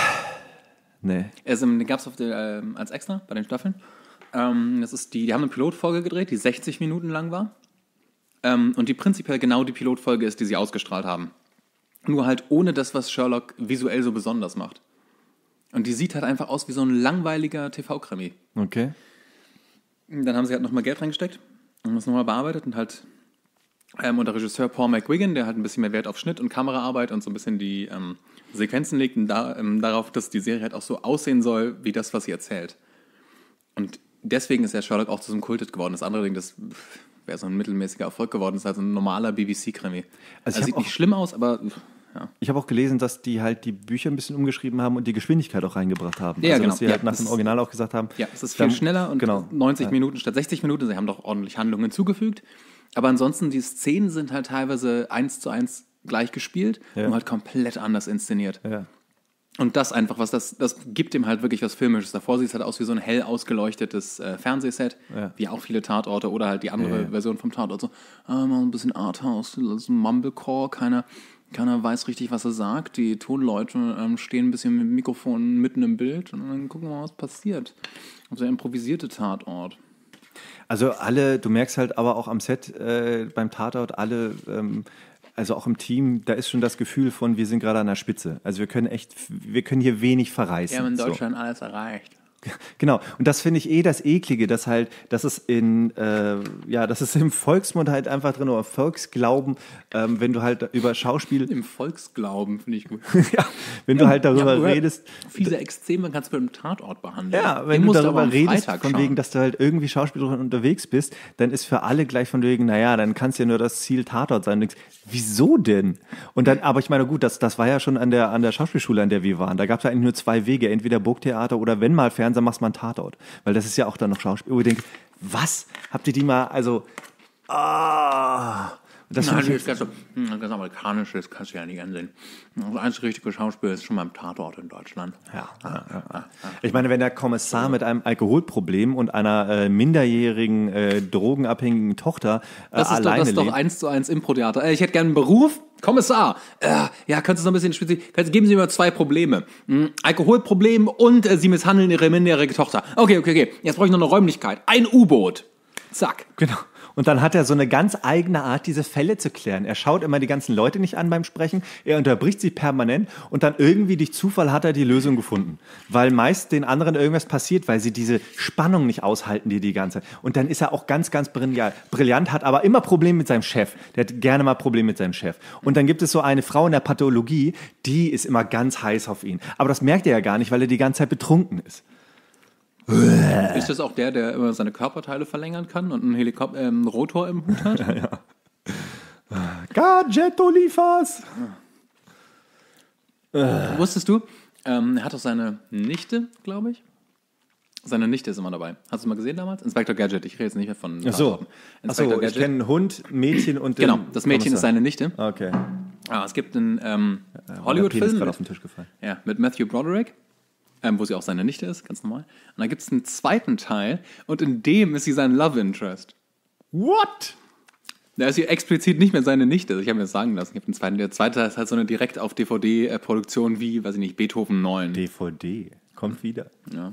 Nee. Also, den gab es äh, als Extra bei den Staffeln. Ähm, das ist die, die haben eine Pilotfolge gedreht, die sechzig Minuten lang war. Ähm, und die prinzipiell genau die Pilotfolge ist, die sie ausgestrahlt haben. Nur halt ohne das, was Sherlock visuell so besonders macht. Und die sieht halt einfach aus wie so ein langweiliger T V-Krimi. Okay. Dann haben sie halt nochmal Geld reingesteckt und das nochmal bearbeitet und halt ähm, und der Regisseur Paul McGuigan, der halt ein bisschen mehr Wert auf Schnitt und Kameraarbeit und so ein bisschen die ähm, Sequenzen legt und da, ähm, darauf, dass die Serie halt auch so aussehen soll, wie das, was sie erzählt. Und deswegen ist der Sherlock auch zu so einem Kultet geworden. Das andere Ding, das wäre so ein mittelmäßiger Erfolg geworden, das ist halt so ein normaler B B C-Krimi. Also, also sieht nicht schlimm aus, aber... Ja. Ich habe auch gelesen, dass die halt die Bücher ein bisschen umgeschrieben haben und die Geschwindigkeit auch reingebracht haben. Ja, also, genau. dass sie ja, halt nach dem Original auch gesagt haben. Ja, es ist viel dann, schneller und genau. neunzig ja. Minuten statt sechzig Minuten. Sie haben doch ordentlich Handlungen hinzugefügt. Aber ansonsten, die Szenen sind halt teilweise eins zu eins gleich gespielt ja. und halt komplett anders inszeniert. Ja. Und das einfach, was das, das gibt ihm halt wirklich was Filmisches. Davor sieht es halt aus wie so ein hell ausgeleuchtetes äh, Fernsehset, ja. wie auch viele Tatorte oder halt die andere ja. Version vom Tatort. So, ah, mal ein bisschen Arthouse, das ist ein Mumblecore, keiner... Keiner weiß richtig, was er sagt. Die Tonleute ähm, stehen ein bisschen mit dem Mikrofon mitten im Bild und dann gucken wir mal, was passiert. Also der improvisierte Tatort. Also alle, du merkst halt aber auch am Set äh, beim Tatort, alle, ähm, also auch im Team, da ist schon das Gefühl von, wir sind gerade an der Spitze. Also wir können echt, wir können hier wenig verreißen. Wir haben in Deutschland so. alles erreicht. Genau, und das finde ich eh das Eklige, dass halt, dass es in, äh, ja, das ist im Volksmund halt einfach drin, oder Volksglauben, ähm, wenn du halt über Schauspiel... Im Volksglauben finde ich gut. Ja, wenn du halt darüber ja, redest... Fiese Extreme kannst du mit einem Tatort behandeln. Ja, wenn Den du darüber redest, Freitag von schauen. Wegen, dass du halt irgendwie schauspielerisch unterwegs bist, dann ist für alle gleich von wegen, naja, dann kann es ja nur das Ziel Tatort sein. Und wieso denn? Und dann, aber ich meine, gut, das, das war ja schon an der, an der Schauspielschule, an der wir waren. Da gab es ja eigentlich nur zwei Wege, entweder Burgtheater oder wenn mal Fernsehen, machst du mal einen Tatort. Weil das ist ja auch dann noch Schauspiel. Wo ich denke, was? Habt ihr die mal, also, ah. Das Nein, finde das ganze, das ganze Amerikanische, das kannst du ja nicht ansehen. Das einzige richtige Schauspiel ist schon beim Tatort in Deutschland. Ja, ja, ja, ja. Ich meine, wenn der Kommissar mit einem Alkoholproblem und einer äh, minderjährigen, äh, drogenabhängigen Tochter äh, das ist alleine doch, das ist doch lebt. eins zu eins Impro-Theater. Äh, ich hätte gerne einen Beruf. Kommissar. Äh, ja, kannst du noch ein bisschen spezifisch. Geben Sie mir zwei Probleme. Hm, Alkoholproblem und äh, Sie misshandeln Ihre minderjährige Tochter. Okay, okay, okay. Jetzt brauche ich noch eine Räumlichkeit. Ein U-Boot. Zack. Genau. Und dann hat er so eine ganz eigene Art, diese Fälle zu klären. Er schaut immer die ganzen Leute nicht an beim Sprechen, er unterbricht sie permanent und dann irgendwie durch Zufall hat er die Lösung gefunden. Weil meist den anderen irgendwas passiert, weil sie diese Spannung nicht aushalten, die die ganze Zeit. Und dann ist er auch ganz, ganz brillant, hat aber immer Probleme mit seinem Chef. Der hat gerne mal Probleme mit seinem Chef. Und dann gibt es so eine Frau in der Pathologie, die ist immer ganz heiß auf ihn. Aber das merkt er ja gar nicht, weil er die ganze Zeit betrunken ist. Ist das auch der, der immer seine Körperteile verlängern kann und einen Helikopter, äh, einen Rotor im Hut hat? Ja, ja. Gadget Olifas! Ja. Wusstest du, ähm, er hat auch seine Nichte, glaube ich. Seine Nichte ist immer dabei. Hast du mal gesehen damals? Inspector Gadget, ich rede jetzt nicht mehr von Ach so, Ach so ich kenne einen Hund, Mädchen und den Genau, das Mädchen Kommissar. Ist seine Nichte. Okay. Ah, es gibt einen ähm, Ja, Hollywood-Film gerade mit, auf den Tisch gefallen. ja, mit Matthew Broderick. Ähm, wo sie auch seine Nichte ist, ganz normal. Und dann gibt es einen zweiten Teil und in dem ist sie sein Love Interest. What? Da ist sie explizit nicht mehr seine Nichte. Ich habe mir das sagen lassen. Ich einen zweiten. Der zweite Teil ist halt so eine direkt auf D V D-Produktion wie, weiß ich nicht, Beethoven neun. D V D. Kommt wieder. Ja.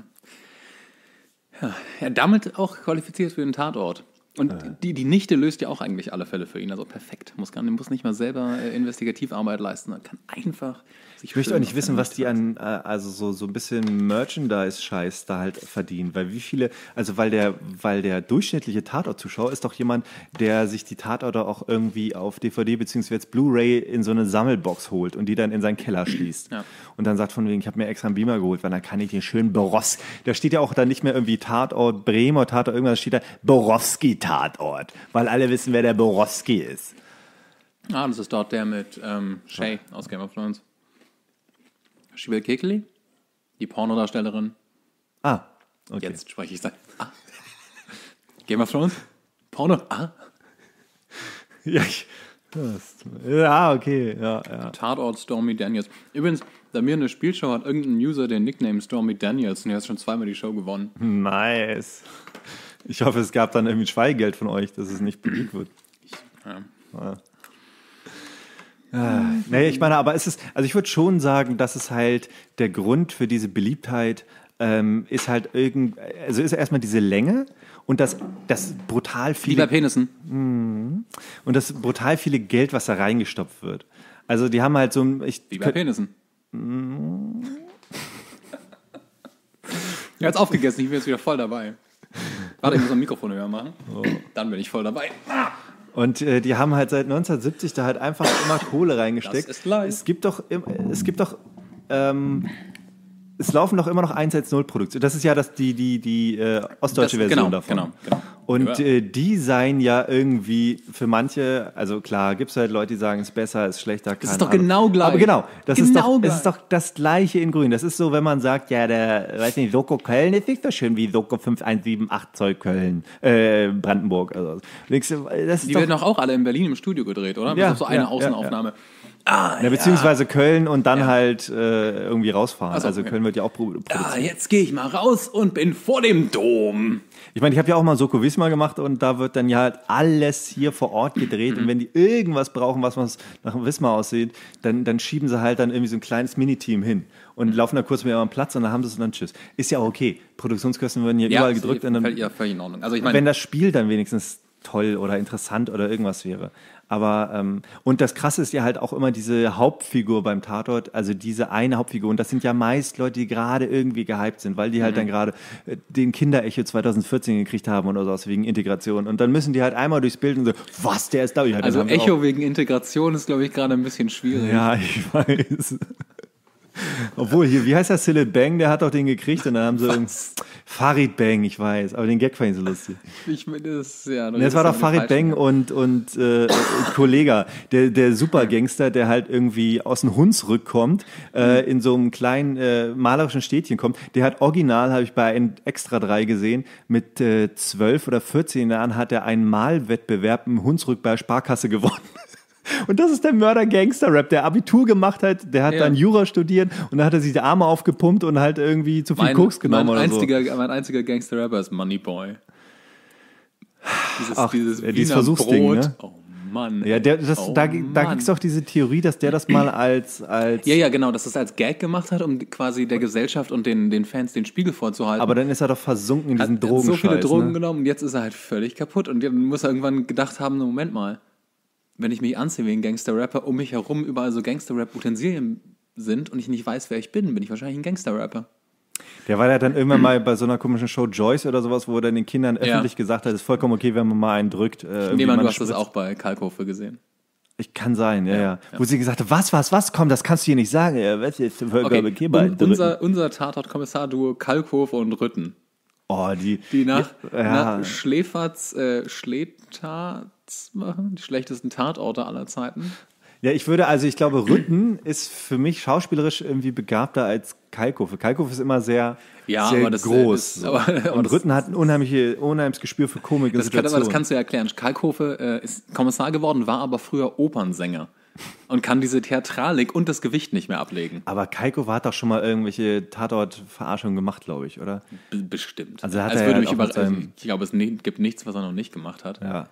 Ja, ja, damit auch qualifiziert für den Tatort. Und äh. die, die Nichte löst ja auch eigentlich alle Fälle für ihn. Also perfekt. Muss, gar, muss nicht mal selber äh, Investigativarbeit leisten. Man kann einfach sich Ich möchte auch nicht wissen, was die an an, äh, also so, so ein bisschen Merchandise-Scheiß da halt verdienen. Weil wie viele, also weil der, weil der durchschnittliche Tatort-Zuschauer ist doch jemand, der sich die Tatorte auch irgendwie auf D V D bzw. jetzt Blu-ray in so eine Sammelbox holt und die dann in seinen Keller schließt. Ja. Und dann sagt von wegen, ich habe mir extra einen Beamer geholt, weil dann kann ich den schönen Boros. Da steht ja auch dann nicht mehr irgendwie Tatort Bremer, Tatort irgendwas, da steht da Borowski-Tatort. Weil alle wissen, wer der Borowski ist. Ah, das ist dort der mit ähm, Shay aus Game of Thrones. Schiebel Kekeli, die Pornodarstellerin. Ah, okay. Jetzt spreche ich sein. Ah. Game of Thrones? Porno? Ah. Ja, ich, das, ja okay. Ja, ja. Tatort Stormy Daniels. Übrigens, bei mir in der Spielshow hat irgendein User den Nickname Stormy Daniels und er hat schon zweimal die Show gewonnen. Nice. Ich hoffe, es gab dann irgendwie Schweigegeld von euch, dass es nicht publik wird. Ja. Ja. Ah, nee, ich meine, aber es ist, also ich würde schon sagen, dass es halt der Grund für diese Beliebtheit ähm, ist halt irgend, also ist erstmal diese Länge und das, das brutal Wie viele bei Penissen. und das brutal viele Geld, was da reingestopft wird. Also die haben halt so ein, ich, Wie bei Penissen. Er hat's aufgegessen, ich bin jetzt wieder voll dabei. Warte, ich muss ein Mikrofon höher machen. Oh. Dann bin ich voll dabei. Ah. Und äh, die haben halt seit neunzehnhundertsiebzig da halt einfach immer Kohle reingesteckt. Das ist live. Es gibt doch, im- es gibt doch, ähm, es laufen doch immer noch eins eins null Produkte. Das ist ja das, die, die, die äh, ostdeutsche Das- Version genau, davon. genau, genau. Und Ja. äh, die seien ja irgendwie für manche, also klar, gibt es halt Leute, die sagen, es ist besser, es ist schlechter. Das keine ist doch Ahnung. genau gleich. Aber genau, das, Genau ist doch, gleich. das ist doch das Gleiche in Grün. Das ist so, wenn man sagt, ja, der, weiß nicht, Soko Köln ist nicht so schön wie Soko fünf eins sieben acht Zoll Köln, äh, Brandenburg. Also, denkst du, das ist Die doch, werden doch auch alle in Berlin im Studio gedreht, oder? Ja, Das ist so eine ja, Außenaufnahme. Ah, ja, beziehungsweise Köln und dann Ja. halt äh, irgendwie rausfahren. Ach so, also okay. Köln wird ja auch pro- produziert. Ah, jetzt gehe ich mal raus und bin vor dem Dom. Ich meine, ich habe ja auch mal Soko Wismar gemacht und da wird dann ja halt alles hier vor Ort gedreht Mhm. und wenn die irgendwas brauchen, was was nach Wismar aussieht, dann, dann schieben sie halt dann irgendwie so ein kleines Miniteam hin und laufen da kurz mit ihrem Platz und dann haben sie es und dann tschüss. Ist ja auch okay. Produktionskosten werden hier überall gedrückt und dann, völlig, ja, völlig in Ordnung. Also ich meine, wenn das Spiel dann wenigstens toll oder interessant oder irgendwas wäre. Aber, ähm, und das Krasse ist ja halt auch immer diese Hauptfigur beim Tatort, also diese eine Hauptfigur. Und das sind ja meist Leute, die gerade irgendwie gehypt sind, weil die halt dann gerade äh, den Kinderecho zwanzig vierzehn gekriegt haben oder sowas wegen Integration. Und dann müssen die halt einmal durchs Bild und so, was, der ist da? Ja, den also haben wir Echo auch. wegen Integration ist, glaube ich, gerade ein bisschen schwierig. Ja, ich weiß. Obwohl, hier, wie heißt der Silent Bang, der hat doch den gekriegt und dann haben sie, irgend- Farid Bang, ich weiß, aber den Gag fand ich so lustig. Ich meine, das, ja, Das war doch Farid Bang und, und äh, Kollega, der, der Supergangster, der halt irgendwie aus dem Hunsrück kommt, äh, in so einem kleinen äh, malerischen Städtchen kommt. Der hat original, habe ich bei Extra drei gesehen, mit äh, zwölf oder vierzehn Jahren hat er einen Malwettbewerb im Hunsrück bei Sparkasse gewonnen. Und das ist der Mörder-Gangster-Rap, der Abitur gemacht hat, der hat ja. dann Jura studiert und dann hat er sich die Arme aufgepumpt und halt irgendwie zu viel mein, Koks genommen mein oder einziger, so. Mein einziger Gangster-Rapper ist Moneyboy. Dieses, Ach, dieses ja, dieses Versuchsding, ne? Oh Mann. Ja, der, das, oh, da, da gibt es doch diese Theorie, dass der das mal als, als... Ja, ja, genau, dass das als Gag gemacht hat, um quasi der Gesellschaft und den, den Fans den Spiegel vorzuhalten. Aber dann ist er doch versunken in diesen hat Drogen. so viele Drogen ne? genommen und jetzt ist er halt völlig kaputt und dann muss er irgendwann gedacht haben, Moment mal, wenn ich mich anziehe wie ein Gangster-Rapper, um mich herum überall so Gangster-Rap-Utensilien sind und ich nicht weiß, wer ich bin, bin ich wahrscheinlich ein Gangster-Rapper. Der war ja dann irgendwann mal bei so einer komischen Show Joyce oder sowas, wo er dann den Kindern öffentlich ja. gesagt hat, es ist vollkommen okay, wenn man mal einen drückt. Äh, nee, man, du hast das auch bei Kalkofe gesehen. Ich kann sein, ja, ja, ja. Wo sie gesagt hat, was, was, was, komm, das kannst du hier nicht sagen. Ja, was ist vollkommen okay. okay bei Un- unser, unser Tatort-Kommissar-Duo Kalkofe und Rütten. Oh, die... Die nach, ja. nach Schläferz, äh, Schlätarts machen, die schlechtesten Tatorte aller Zeiten. Ja, ich würde, also ich glaube, Rütten ist für mich schauspielerisch irgendwie begabter als Kalkofe. Kalkofe ist immer sehr, ja, sehr aber das, groß. Das, aber, aber und das, Rütten hat ein unheimliche, unheimliches Gespür für Komik und das, kann, Situation. aber das kannst du ja erklären. Kalkofe äh, ist Kommissar geworden, war aber früher Opernsänger und kann diese Theatralik und das Gewicht nicht mehr ablegen. Aber Kalkofe hat doch schon mal irgendwelche Tatort-Verarschungen gemacht, glaube ich, oder? B- bestimmt. Also hat also er würde halt mich auch über, mit seinem- also ich glaube, es ne- gibt nichts, was er noch nicht gemacht hat. Ja.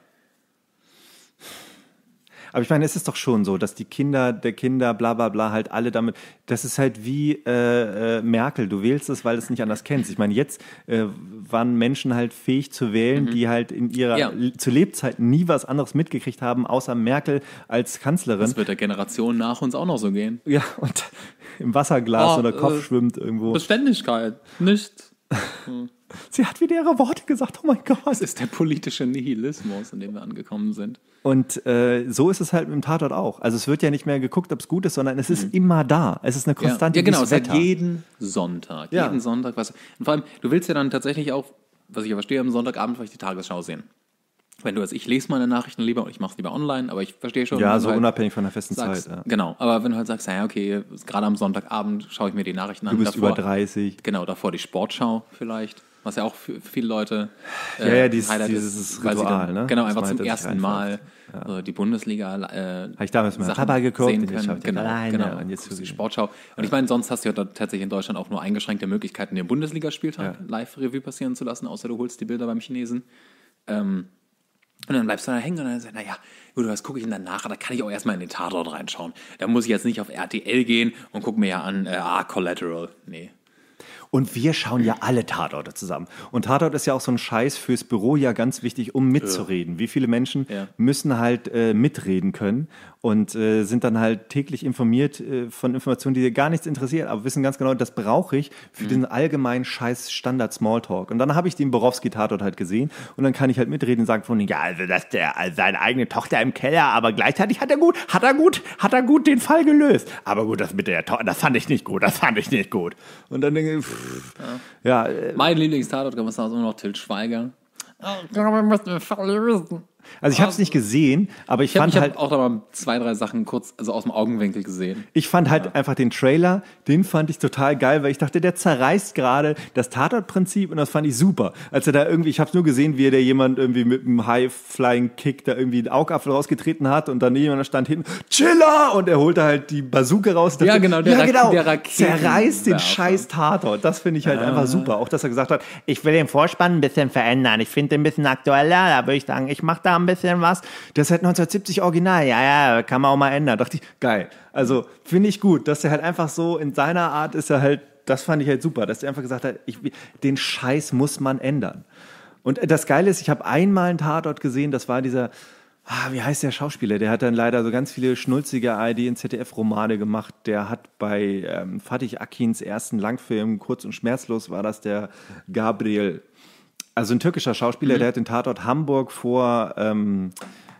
Aber ich meine, es ist doch schon so, dass die Kinder der Kinder, bla bla bla, halt alle damit, das ist halt wie äh, äh, Merkel, du wählst es, weil du es nicht anders kennst. Ich meine, jetzt äh, waren Menschen halt fähig zu wählen, mhm. die halt in ihrer, ja. zu Lebzeiten nie was anderes mitgekriegt haben, außer Merkel als Kanzlerin. Das wird der Generation nach uns auch noch so gehen. Ja, und im Wasserglas oh, oder Kopf äh, schwimmt irgendwo. Beständigkeit, nicht... Hm. Sie hat wieder ihre Worte gesagt, oh mein Gott. Das ist der politische Nihilismus, in dem wir angekommen sind. Und äh, so ist es halt mit dem Tatort auch. Also es wird ja nicht mehr geguckt, ob es gut ist, sondern es ist mhm. immer da. Es ist eine konstante Ja, ja genau, Wetter. seit jeden Sonntag. Ja. Jeden Sonntag. Was, und vor allem, du willst ja dann tatsächlich auch, was ich ja verstehe, am Sonntagabend vielleicht die Tagesschau sehen. Wenn du also ich lese meine Nachrichten lieber und ich mache es lieber online, aber ich verstehe schon. Ja, so halt unabhängig von der festen sagst, Zeit. Ja. Genau, aber wenn du halt sagst, naja, okay, gerade am Sonntagabend schaue ich mir die Nachrichten an. Du bist davor, über dreißig. Genau, davor die Sportschau vielleicht. Was ja auch für viele Leute äh, ja, ja, dieses, Highlight dieses ist, Ritual, weil sie dann, ne? genau, Das einfach zum meinte, ersten sich Mal ja. also die Bundesliga äh, Habe ich damals mit Sachen Papa geguckt, sehen und können. jetzt Genau, alleine genau. und jetzt die Sportschau. Und ich meine, sonst hast du ja dort tatsächlich in Deutschland auch nur eingeschränkte Möglichkeiten, den Bundesligaspieltag Ja. Live-Revue passieren zu lassen, außer du holst die Bilder beim Chinesen. Ähm, und dann bleibst du da hängen und dann sagst du, naja, gut, was gucke ich denn dann nach? Da kann ich auch erstmal in den Tatort reinschauen. Da muss ich jetzt nicht auf R T L gehen und gucke mir ja an, äh, ah, Collateral. Nee. Und wir schauen ja alle Tatorte zusammen. Und Tatort ist ja auch so ein Scheiß fürs Büro ja ganz wichtig, um mitzureden. Ja. Wie viele Menschen ja. müssen halt äh, mitreden können und äh, sind dann halt täglich informiert äh, von Informationen, die dir gar nichts interessiert, aber wissen ganz genau, das brauche ich für mhm. diesen allgemeinen Scheiß Standard Smalltalk. Und dann habe ich den Borowski-Tatort halt gesehen und dann kann ich halt mitreden und sagen von, ja, also dass der also seine eigene Tochter im Keller, aber gleichzeitig hat er gut, hat er gut, hat er gut den Fall gelöst. Aber gut, das mit der Tochter, das fand ich nicht gut, das fand ich nicht gut. Und dann denke ich, pff, ja. ja äh, mein Lieblingstatort-Kommissar ist immer noch Til Schweiger. Ich glaube, wir müssen den Fall lösen. Also ich habe es nicht gesehen, aber ich, ich fand hab, halt... Ich habe auch da mal zwei, drei Sachen kurz, also aus dem Augenwinkel gesehen. Ich fand halt ja. einfach den Trailer, den fand ich total geil, weil ich dachte, der zerreißt gerade das Tatort-Prinzip und das fand ich super. Als er da irgendwie, ich habe es nur gesehen, wie er der jemand irgendwie mit einem High-Flying-Kick da irgendwie einen Augapfel rausgetreten hat und dann jemand stand hinten, Chiller! Und er holte halt die Bazooka raus. Ja, genau, der, ja, genau. der Zerreißt den scheiß Tatort. Das finde ich halt ah. einfach super. Auch, dass er gesagt hat, ich will den Vorspann ein bisschen verändern. Ich finde den ein bisschen aktueller. Da würde ich sagen, ich mache da ein bisschen was. Das ist halt neunzehnhundertsiebzig original. Ja, ja, kann man auch mal ändern. Dachte ich, geil. Also, finde ich gut, dass er halt einfach so in seiner Art ist er halt, das fand ich halt super, dass er einfach gesagt hat, ich, den Scheiß muss man ändern. Und das Geile ist, ich habe einmal einen Tatort gesehen, das war dieser, ah, wie heißt der Schauspieler? Der hat dann leider so ganz viele schnulzige A R D- und Z D F-Romane gemacht. Der hat bei ähm, Fatih Akins ersten Langfilm, Kurz und Schmerzlos, war das der Gabriel. Also ein türkischer Schauspieler, mhm. der hat den Tatort Hamburg vor ähm,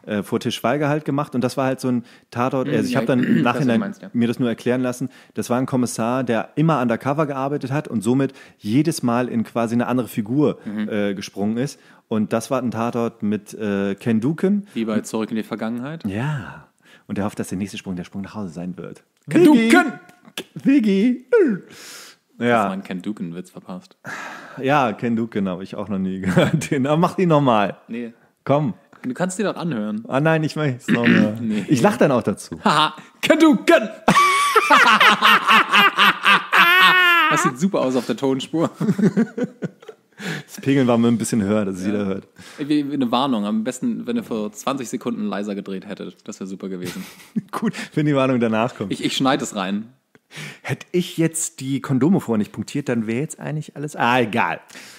äh, vor Til Schweiger halt gemacht und das war halt so ein Tatort, also ich ja, habe dann im Nachhinein meinst, ja. mir das nur erklären lassen, das war ein Kommissar, der immer undercover gearbeitet hat und somit jedes Mal in quasi eine andere Figur mhm. äh, gesprungen ist und das war ein Tatort mit äh, Ken Duken. Wie bei Zurück in die Vergangenheit. Ja, und er hofft, dass der nächste Sprung der Sprung nach Hause sein wird. Ken Duken! Viggi! Ja. Hast du einen Ken Duken-Witz verpasst? Ja, Ken Duken habe ich auch noch nie gehört. Aber mach ihn nochmal. Nee. Komm. Du kannst dir doch anhören. Ah nein, ich möchte es nochmal. Nee. Ich lache dann auch dazu. Haha, Ken Duken! Das sieht super aus auf der Tonspur. Das Pegeln war mal ein bisschen höher, dass es ja. jeder hört. Wie eine Warnung. Am besten, wenn ihr vor zwanzig Sekunden leiser gedreht hättet. Das wäre super gewesen. Gut, wenn die Warnung danach kommt. Ich, ich schneide es rein. Hätte ich jetzt die Kondome vorher nicht punktiert, dann wäre jetzt eigentlich alles... Ah, egal.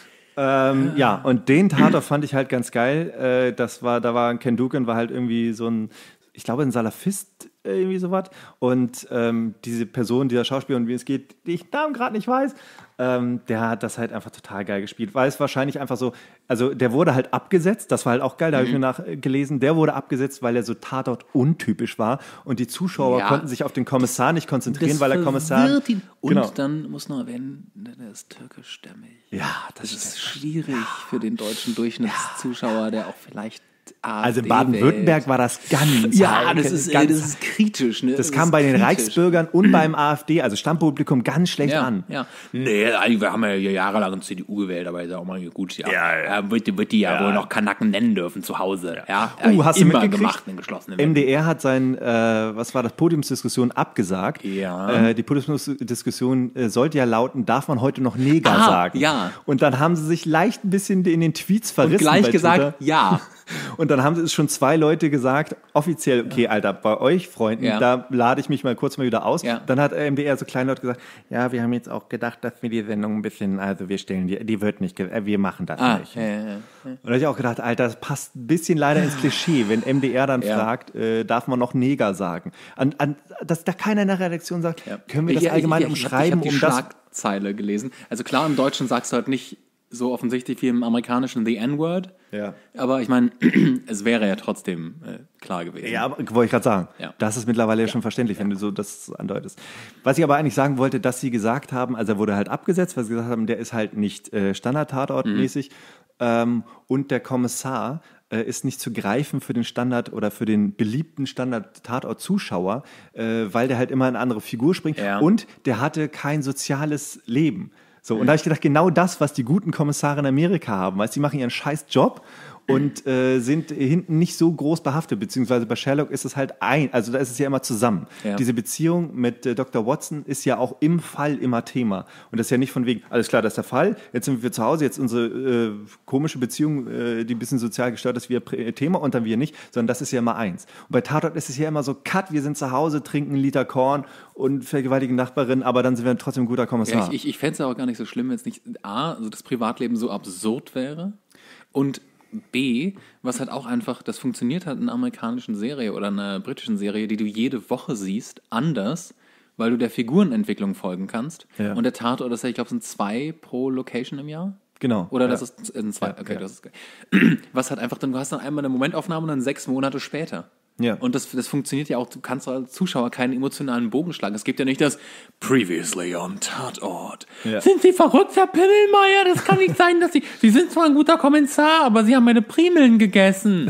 Ähm, ja, und den Tatort fand ich halt ganz geil. Äh, das war, da war Ken Duken, war halt irgendwie so ein, ich glaube, ein Salafist, irgendwie sowas. Und ähm, diese Person, dieser Schauspieler, um wie es geht, die ich Namen gerade nicht weiß, ähm, der hat das halt einfach total geil gespielt. Weil es wahrscheinlich einfach so, also der wurde halt abgesetzt, das war halt auch geil, da mhm. habe ich mir nachgelesen, der wurde abgesetzt, weil er so Tatort untypisch war und die Zuschauer ja. konnten sich auf den Kommissar nicht konzentrieren, das weil der Kommissar... Ihn. Und genau. dann muss noch erwähnen, der ist türkischstämmig. Ja, das, das ist schwierig ja. für den deutschen Durchschnittszuschauer, der auch vielleicht A f D Also in Baden-Württemberg war das ganz Ja, das ist, ganz, das ist kritisch. Ne? Das, das kam ist bei den kritisch. Reichsbürgern und beim AfD, also Stammpublikum, ganz schlecht ja, an. Ja. Nee, wir haben ja jahrelang C D U gewählt, aber ist ja auch mal gut. Ja, ja, ja. Wird, wird die ja, ja wohl noch Kanaken nennen dürfen zu Hause. Ja, ja. Uh, hast immer du gemacht in geschlossenen M D R hat sein, äh, was war das, Podiumsdiskussion abgesagt. Ja. Äh, die Podiumsdiskussion äh, sollte ja lauten, darf man heute noch Neger ah, sagen? Ja. Und dann haben sie sich leicht ein bisschen in den Tweets verrissen. Und gleich gesagt, ja. Und dann haben es schon zwei Leute gesagt, offiziell, okay, Alter, bei euch, Freunden, ja. da lade ich mich mal kurz mal wieder aus. Ja. Dann hat M D R so kleine Leute gesagt, ja, wir haben jetzt auch gedacht, dass wir die Sendung ein bisschen, also wir stellen die, die wird nicht, wir machen das ah, nicht. Ja, ja, ja. Und da habe ich auch gedacht, Alter, das passt ein bisschen leider ins Klischee, wenn M D R dann ja. fragt, äh, darf man noch Neger sagen? An, an, dass da keiner in der Redaktion sagt, ja. können wir das ja, allgemein ich, ich, umschreiben? Ich habe die um Schlagzeile das gelesen. Also klar, im Deutschen sagst du halt nicht so offensichtlich wie im amerikanischen the N-Word. Ja. Aber ich meine, es wäre ja trotzdem äh, klar gewesen. Ja, aber wollte ich gerade sagen. Ja. Das ist mittlerweile ja schon verständlich, ja. wenn du so das andeutest. Was ich aber eigentlich sagen wollte, dass sie gesagt haben, also er wurde halt abgesetzt, weil sie gesagt haben, der ist halt nicht äh, Standard-Tatort-mäßig. Mhm. Ähm, und der Kommissar äh, ist nicht zu greifen für den Standard oder für den beliebten Standard-Tatort-Zuschauer, äh, weil der halt immer in eine andere Figur springt. Ja. Und der hatte kein soziales Leben. So, und da habe ich gedacht, genau das, was die guten Kommissare in Amerika haben. Weißt, die machen ihren scheiß Job und äh, sind hinten nicht so groß behaftet, beziehungsweise bei Sherlock ist es halt ein, also da ist es ja immer zusammen. Ja. Diese Beziehung mit äh, Doktor Watson ist ja auch im Fall immer Thema. Und das ist ja nicht von wegen, alles klar, das ist der Fall, jetzt sind wir zu Hause, jetzt unsere äh, komische Beziehung, äh, die ein bisschen sozial gestört ist, wir Thema und dann wir nicht, sondern das ist ja immer eins. Und bei Tatort ist es ja immer so, Cut, wir sind zu Hause, trinken einen Liter Korn und vergewaltigen Nachbarin, aber dann sind wir trotzdem ein guter Kommissar. Ja, ich ich, ich fände es ja auch gar nicht so schlimm, wenn es nicht A, also das Privatleben so absurd wäre und B, was halt auch einfach, das funktioniert halt in einer amerikanischen Serie oder einer britischen Serie, die du jede Woche siehst, anders, weil du der Figurenentwicklung folgen kannst. Ja. Und der Tatort, das, ich glaube, sind zwei pro Location im Jahr. Genau. Oder das ja. ist äh, zwei, okay, ja. das ist geil. Was halt einfach dann, du hast dann einmal eine Momentaufnahme und dann sechs Monate später. Ja. Und das, das funktioniert ja auch, du kannst als Zuschauer keinen emotionalen Bogen schlagen. Es gibt ja nicht das Previously on Tatort. Ja. Sind Sie verrückt, Herr Pimmelmeier? Das kann nicht sein, dass Sie, Sie sind zwar ein guter Kommissar, aber Sie haben meine Primeln gegessen.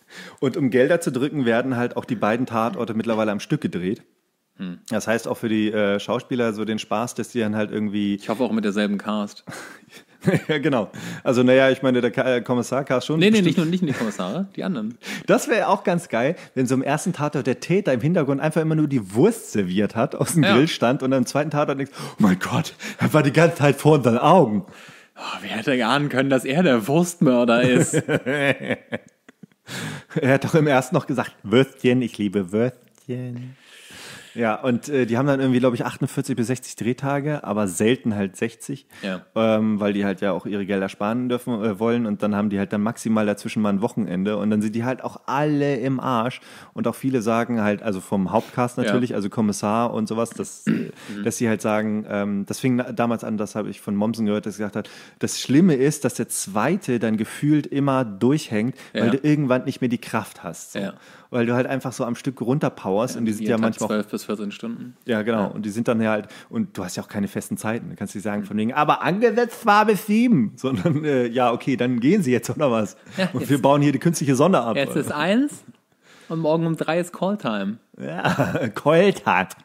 Und um Gelder zu drücken, werden halt auch die beiden Tatorte mittlerweile am Stück gedreht. Hm. Das heißt auch für die äh, Schauspieler so den Spaß, dass die dann halt irgendwie... Ich hoffe auch mit derselben Cast. Ja, genau. Also, naja, ich meine, der K- Kommissar Cast schon. Nee, nee, nicht nur nicht die Kommissare, die anderen. Das wäre auch ganz geil, wenn so im ersten Tatort der Täter im Hintergrund einfach immer nur die Wurst serviert hat, aus dem ja. Grill stand und dann im zweiten Tatort denkst, oh mein Gott, er war die ganze Zeit vor unseren Augen. Oh, wer hätte ahnen können, dass er der Wurstmörder ist? Er hat doch im ersten noch gesagt, Würstchen, ich liebe Würstchen. Ja, und äh, die haben dann irgendwie, glaube ich, achtundvierzig bis sechzig Drehtage, aber selten halt sechzig, Ja. ähm, weil die halt ja auch ihre Gelder sparen dürfen äh, wollen und dann haben die halt dann maximal dazwischen mal ein Wochenende und dann sind die halt auch alle im Arsch und auch viele sagen halt, also vom Hauptcast natürlich, Ja. also Kommissar und sowas, dass, äh, dass sie halt sagen, ähm, das fing na- damals an, das habe ich von Mommsen gehört, dass sie gesagt hat, das Schlimme ist, dass der zweite dann gefühlt immer durchhängt, weil Ja. du irgendwann nicht mehr die Kraft hast. So. Ja. Weil du halt einfach so am Stück runterpowerst und die sind ja Jeden Tag manchmal auch zwölf bis vierzehn Stunden. ja, genau. Und die sind dann ja halt, und du hast ja auch keine festen Zeiten. Du kannst nicht sagen von wegen, aber angesetzt war bis sieben. Sondern, äh, ja, okay, dann gehen sie jetzt oder was? Ja, und jetzt- wir bauen hier die künstliche Sonne ab. Jetzt ist eins und morgen um drei ist Calltime. Ja, Keult hat.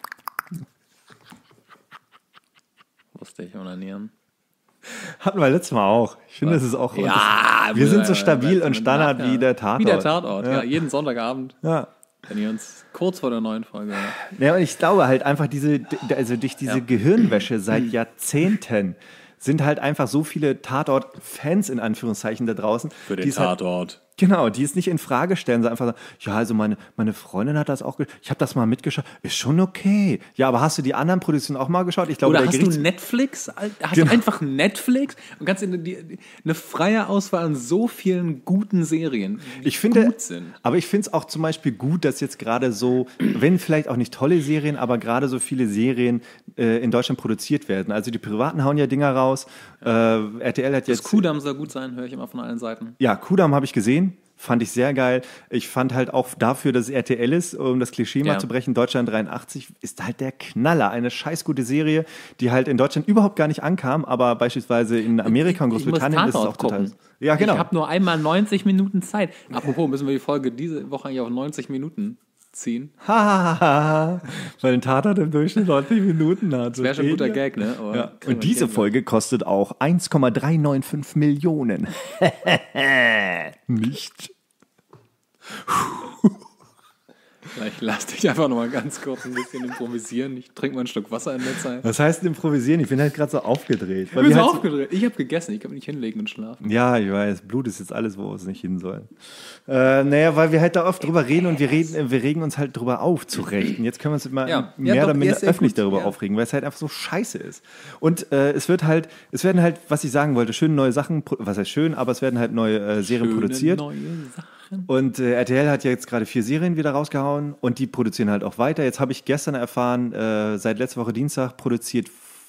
Wusste ich, onanieren. Hatten wir letztes Mal auch. Ich finde, das ist auch. Ja, das, wir sind so äh, stabil äh, und Standard ja. wie der Tatort. Wie der Tatort, ja. Ja. Jeden Sonntagabend, Ja. wenn ihr uns kurz vor der neuen Folge hört. Ja, und ich glaube halt einfach diese, also durch diese Ja. Gehirnwäsche seit Jahrzehnten sind halt einfach so viele Tatort-Fans in Anführungszeichen da draußen. Für den die es halt, Tatort. Genau, die es nicht in Frage stellen, sondern einfach sagen, ja, also meine, meine Freundin hat das auch geschaut, ich habe das mal mitgeschaut, ist schon okay. Ja, aber hast du die anderen Produktionen auch mal geschaut? Ich glaube, Oder der hast Gerichts- du Netflix? Hast Genau. du einfach Netflix und kannst dir die, die, eine freie Auswahl an so vielen guten Serien, die Ich finde, gut sind. aber ich finde es auch zum Beispiel gut, dass jetzt gerade so, wenn vielleicht auch nicht tolle Serien, aber gerade so viele Serien äh, in Deutschland produziert werden. Also die Privaten hauen ja Dinger raus. Äh, R T L hat Das jetzt. Kudam soll gut sein, höre ich immer von allen Seiten. Ja, Kudam habe ich gesehen. Fand ich sehr geil. Ich fand halt auch dafür, dass es R T L ist, um das Klischee mal Ja. zu brechen, Deutschland dreiundachtzig ist halt der Knaller. Eine scheiß gute Serie, die halt in Deutschland überhaupt gar nicht ankam, aber beispielsweise in Amerika und Ich- ich muss Großbritannien ist es Tatort auch total. gucken. Ja, genau. Ich habe nur einmal neunzig Minuten Zeit. Apropos, müssen wir die Folge diese Woche eigentlich auf neunzig Minuten ziehen? Hahaha, weil ein Tatort im Durchschnitt neunzig Minuten hat. Wäre schon ein guter Gag, ne? Aber Ja. kriegen wir Und diese nicht hin. Folge kostet auch eins Komma dreihundertfünfundneunzig Millionen. Nicht. Vielleicht lass dich einfach noch mal ganz kurz ein bisschen improvisieren. Ich trinke mal einen Schluck Wasser in der Zeit. Was heißt improvisieren? Ich bin halt gerade so aufgedreht. Ich Weil bin wir so halt aufgedreht. Ich habe gegessen. Ich kann mich nicht hinlegen und schlafen. Ja, ich weiß, Blut ist jetzt alles, wo es nicht hin soll. Äh, naja, weil wir halt da oft drüber reden und wir reden, wir regen uns halt drüber auf, zu Recht. Und jetzt können wir uns mal Ja. mehr Ja, doch, oder minder ja, sehr öffentlich gut. darüber Ja. aufregen, weil es halt einfach so scheiße ist. Und äh, es wird halt, es werden halt, was ich sagen wollte, schön neue Sachen, pro- was heißt schön, aber es werden halt neue äh, Serien Schöne produziert. neue Sachen. Und äh, R T L hat ja jetzt gerade vier Serien wieder rausgehauen und die produzieren halt auch weiter. Jetzt habe ich gestern erfahren, äh, seit letzter Woche Dienstag produziert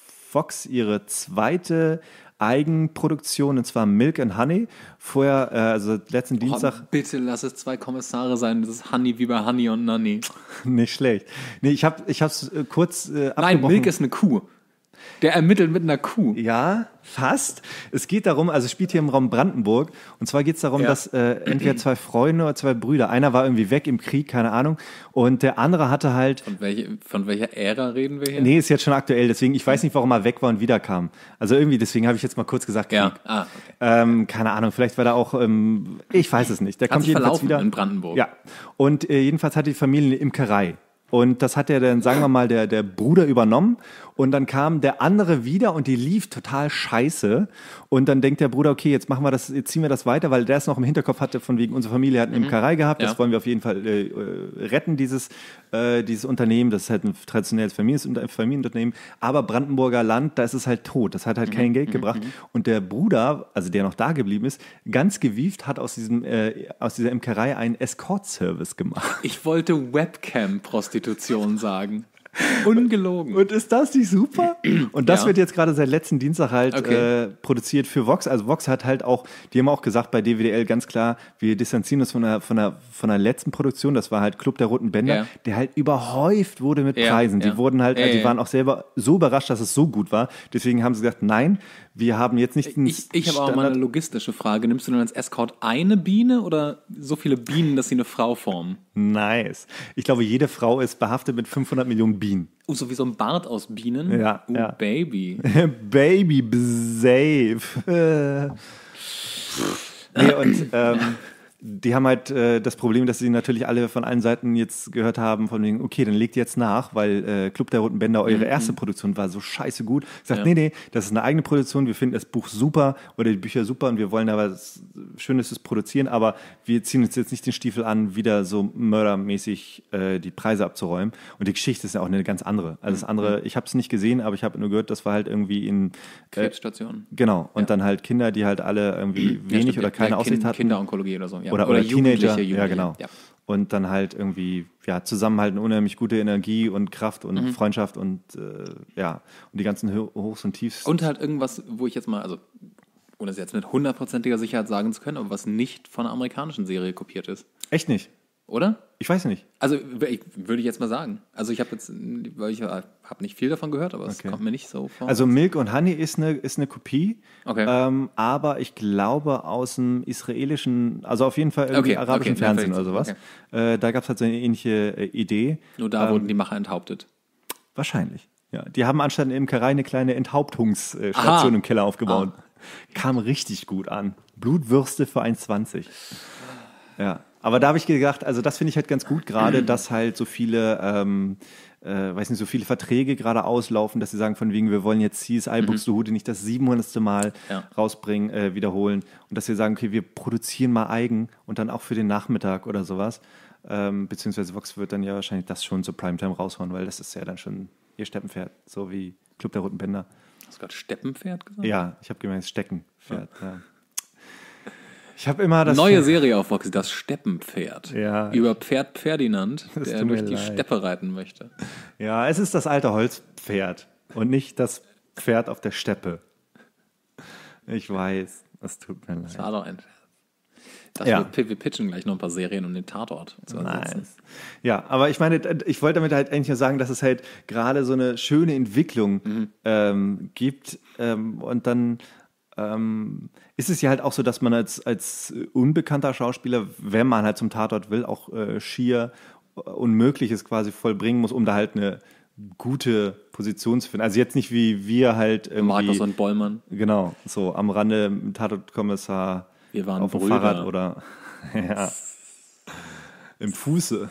Fox ihre zweite Eigenproduktion, und zwar Milk and Honey. Vorher, äh, also letzten Dienstag, Oh, bitte lass es zwei Kommissare sein. Das ist Honey wie bei Honey und Nanny. nicht schlecht. Nee, ich habe ich es äh, kurz äh, Nein, abgebrochen. Milk ist eine Kuh. Der ermittelt mit einer Kuh. Ja, fast. Es geht darum, also es spielt hier im Raum Brandenburg. Und zwar geht es darum, Ja. dass äh, entweder zwei Freunde oder zwei Brüder, einer war irgendwie weg im Krieg, keine Ahnung, und der andere hatte halt, Von, welche, von welcher Ära reden wir hier? nee, ist jetzt schon aktuell, deswegen, ich weiß nicht, warum er weg war und wiederkam. Also irgendwie, deswegen habe ich jetzt mal kurz gesagt, Krieg. Ja, ah, okay. Ähm, keine Ahnung, vielleicht war da auch, ähm, ich weiß es nicht. Der kommt sich jedenfalls verlaufen wieder. in Brandenburg. Ja, und äh, jedenfalls hat die Familie eine Imkerei. Und das hat ja dann, sagen wir mal, der, der Bruder übernommen. Und dann kam der andere wieder und die lief total scheiße. Und dann denkt der Bruder, okay, jetzt machen wir das, jetzt ziehen wir das weiter, weil der es noch im Hinterkopf hatte, von wegen, unsere Familie hat eine Imkerei gehabt. Das Ja. wollen wir auf jeden Fall äh, retten, dieses, äh, dieses Unternehmen. Das ist halt ein traditionelles Familien- Familienunternehmen. Aber Brandenburger Land, da ist es halt tot. Das hat halt kein Geld gebracht. Und der Bruder, also der noch da geblieben ist, ganz gewieft hat aus, diesem, äh, aus dieser Imkerei einen Escort-Service gemacht. Ich wollte Webcam-Prostitution sagen. Ungelogen. Und ist das nicht super? Und das Ja. wird jetzt gerade seit letzten Dienstag halt Okay. äh, produziert für Vox. Also Vox hat halt auch, die haben auch gesagt bei D W D L ganz klar, wir distanzieren uns von der, von der, von der letzten Produktion, das war halt Club der Roten Bänder, Ja. der halt überhäuft wurde mit Ja, Preisen. ja. Die wurden halt, Ja, also die ja. waren auch selber so überrascht, dass es so gut war. Deswegen haben sie gesagt, nein, wir haben jetzt nicht den Ich, ich habe auch mal Standard- eine logistische Frage. Nimmst du denn als Escort eine Biene oder so viele Bienen, dass sie eine Frau formen? Nice. Ich glaube, jede Frau ist behaftet mit fünfhundert Millionen Bienen. Oh, so wie so ein Bart aus Bienen? Ja, oh, ja. Baby. Baby, b- safe. nee, und ähm, die haben halt äh, das Problem, dass sie natürlich alle von allen Seiten jetzt gehört haben, von wegen, okay, dann legt jetzt nach, weil äh, Club der Roten Bänder, eure mhm. erste Produktion war so scheiße gut. Sagt, ja. nee, nee, das ist eine eigene Produktion, wir finden das Buch super oder die Bücher super und wir wollen aber was Schönes produzieren, aber wir ziehen uns jetzt nicht den Stiefel an, wieder so mördermäßig äh, die Preise abzuräumen. Und die Geschichte ist ja auch eine ganz andere. Also das andere, ich habe es nicht gesehen, aber ich habe nur gehört, das war halt irgendwie in äh, Krebsstationen. Genau. Und ja. dann halt Kinder, die halt alle irgendwie wenig ja, oder keine ja, Aussicht kind, hatten. Kinderonkologie oder so. Ja. Oder, oder, oder Teenager. Jugendliche. Ja, genau. Ja. Und dann halt irgendwie, ja, zusammen halt eine unheimlich gute Energie und Kraft und mhm. Freundschaft und äh, ja, und die ganzen Hochs und Tiefs. Und halt irgendwas, wo ich jetzt mal, also ohne es jetzt mit hundertprozentiger Sicherheit sagen zu können, aber was nicht von einer amerikanischen Serie kopiert ist. Echt nicht? Oder? Ich weiß nicht. Also ich, würde ich jetzt mal sagen. Also ich habe jetzt, weil ich habe nicht viel davon gehört, aber es okay. kommt mir nicht so vor. Also Milk und Honey ist eine, ist eine Kopie, okay. ähm, aber ich glaube aus dem israelischen, also auf jeden Fall irgendwie okay. arabischen okay. Fernsehen oder sowas. Okay. Äh, da gab es halt so eine ähnliche äh, Idee. Nur da ähm, wurden die Macher enthauptet. Wahrscheinlich, ja. Die haben anstatt in Imkerei eine kleine Enthauptungsstation Aha. im Keller aufgebaut. Ah. Kam richtig gut an. Blutwürste für eins zwanzig. Ja. Aber da habe ich gedacht, also das finde ich halt ganz gut gerade, dass halt so viele, ähm, äh, weiß nicht, so viele Verträge gerade auslaufen, dass sie sagen von wegen, wir wollen jetzt C S I mhm. Buxtehude nicht das siebenhundertste Mal ja. rausbringen, äh, wiederholen. Und dass wir sagen, okay, wir produzieren mal eigen und dann auch für den Nachmittag oder sowas. Ähm, beziehungsweise Vox wird dann ja wahrscheinlich das schon zur Primetime raushauen, weil das ist ja dann schon ihr Steppenpferd, so wie Club der Roten Bänder. Hast du gerade Steppenpferd gesagt? Ja, ich habe gemeint, Steckenpferd, ja. ja. Ich habe immer das neue Serie auf Vox, das Steppenpferd. Ja. Über Pferd Ferdinand, der durch die leid. Steppe reiten möchte. Ja, es ist das alte Holzpferd und nicht das Pferd auf der Steppe. Ich weiß, es tut mir leid. Das war doch ein Das ja. wir, wir pitchen gleich noch ein paar Serien, um den Tatort zu ersetzen. Nice. Ja, aber ich meine, ich wollte damit halt eigentlich nur sagen, dass es halt gerade so eine schöne Entwicklung mhm. ähm, gibt ähm, und dann ähm, ist es ja halt auch so, dass man als, als unbekannter Schauspieler, wenn man halt zum Tatort will, auch äh, schier Unmögliches quasi vollbringen muss, um da halt eine gute Position zu finden. Also jetzt nicht wie wir halt irgendwie... Markus und Bollmann. Genau, so am Rande Tatortkommissar wir waren auf dem Brüder. Fahrrad oder ja, im Fuße.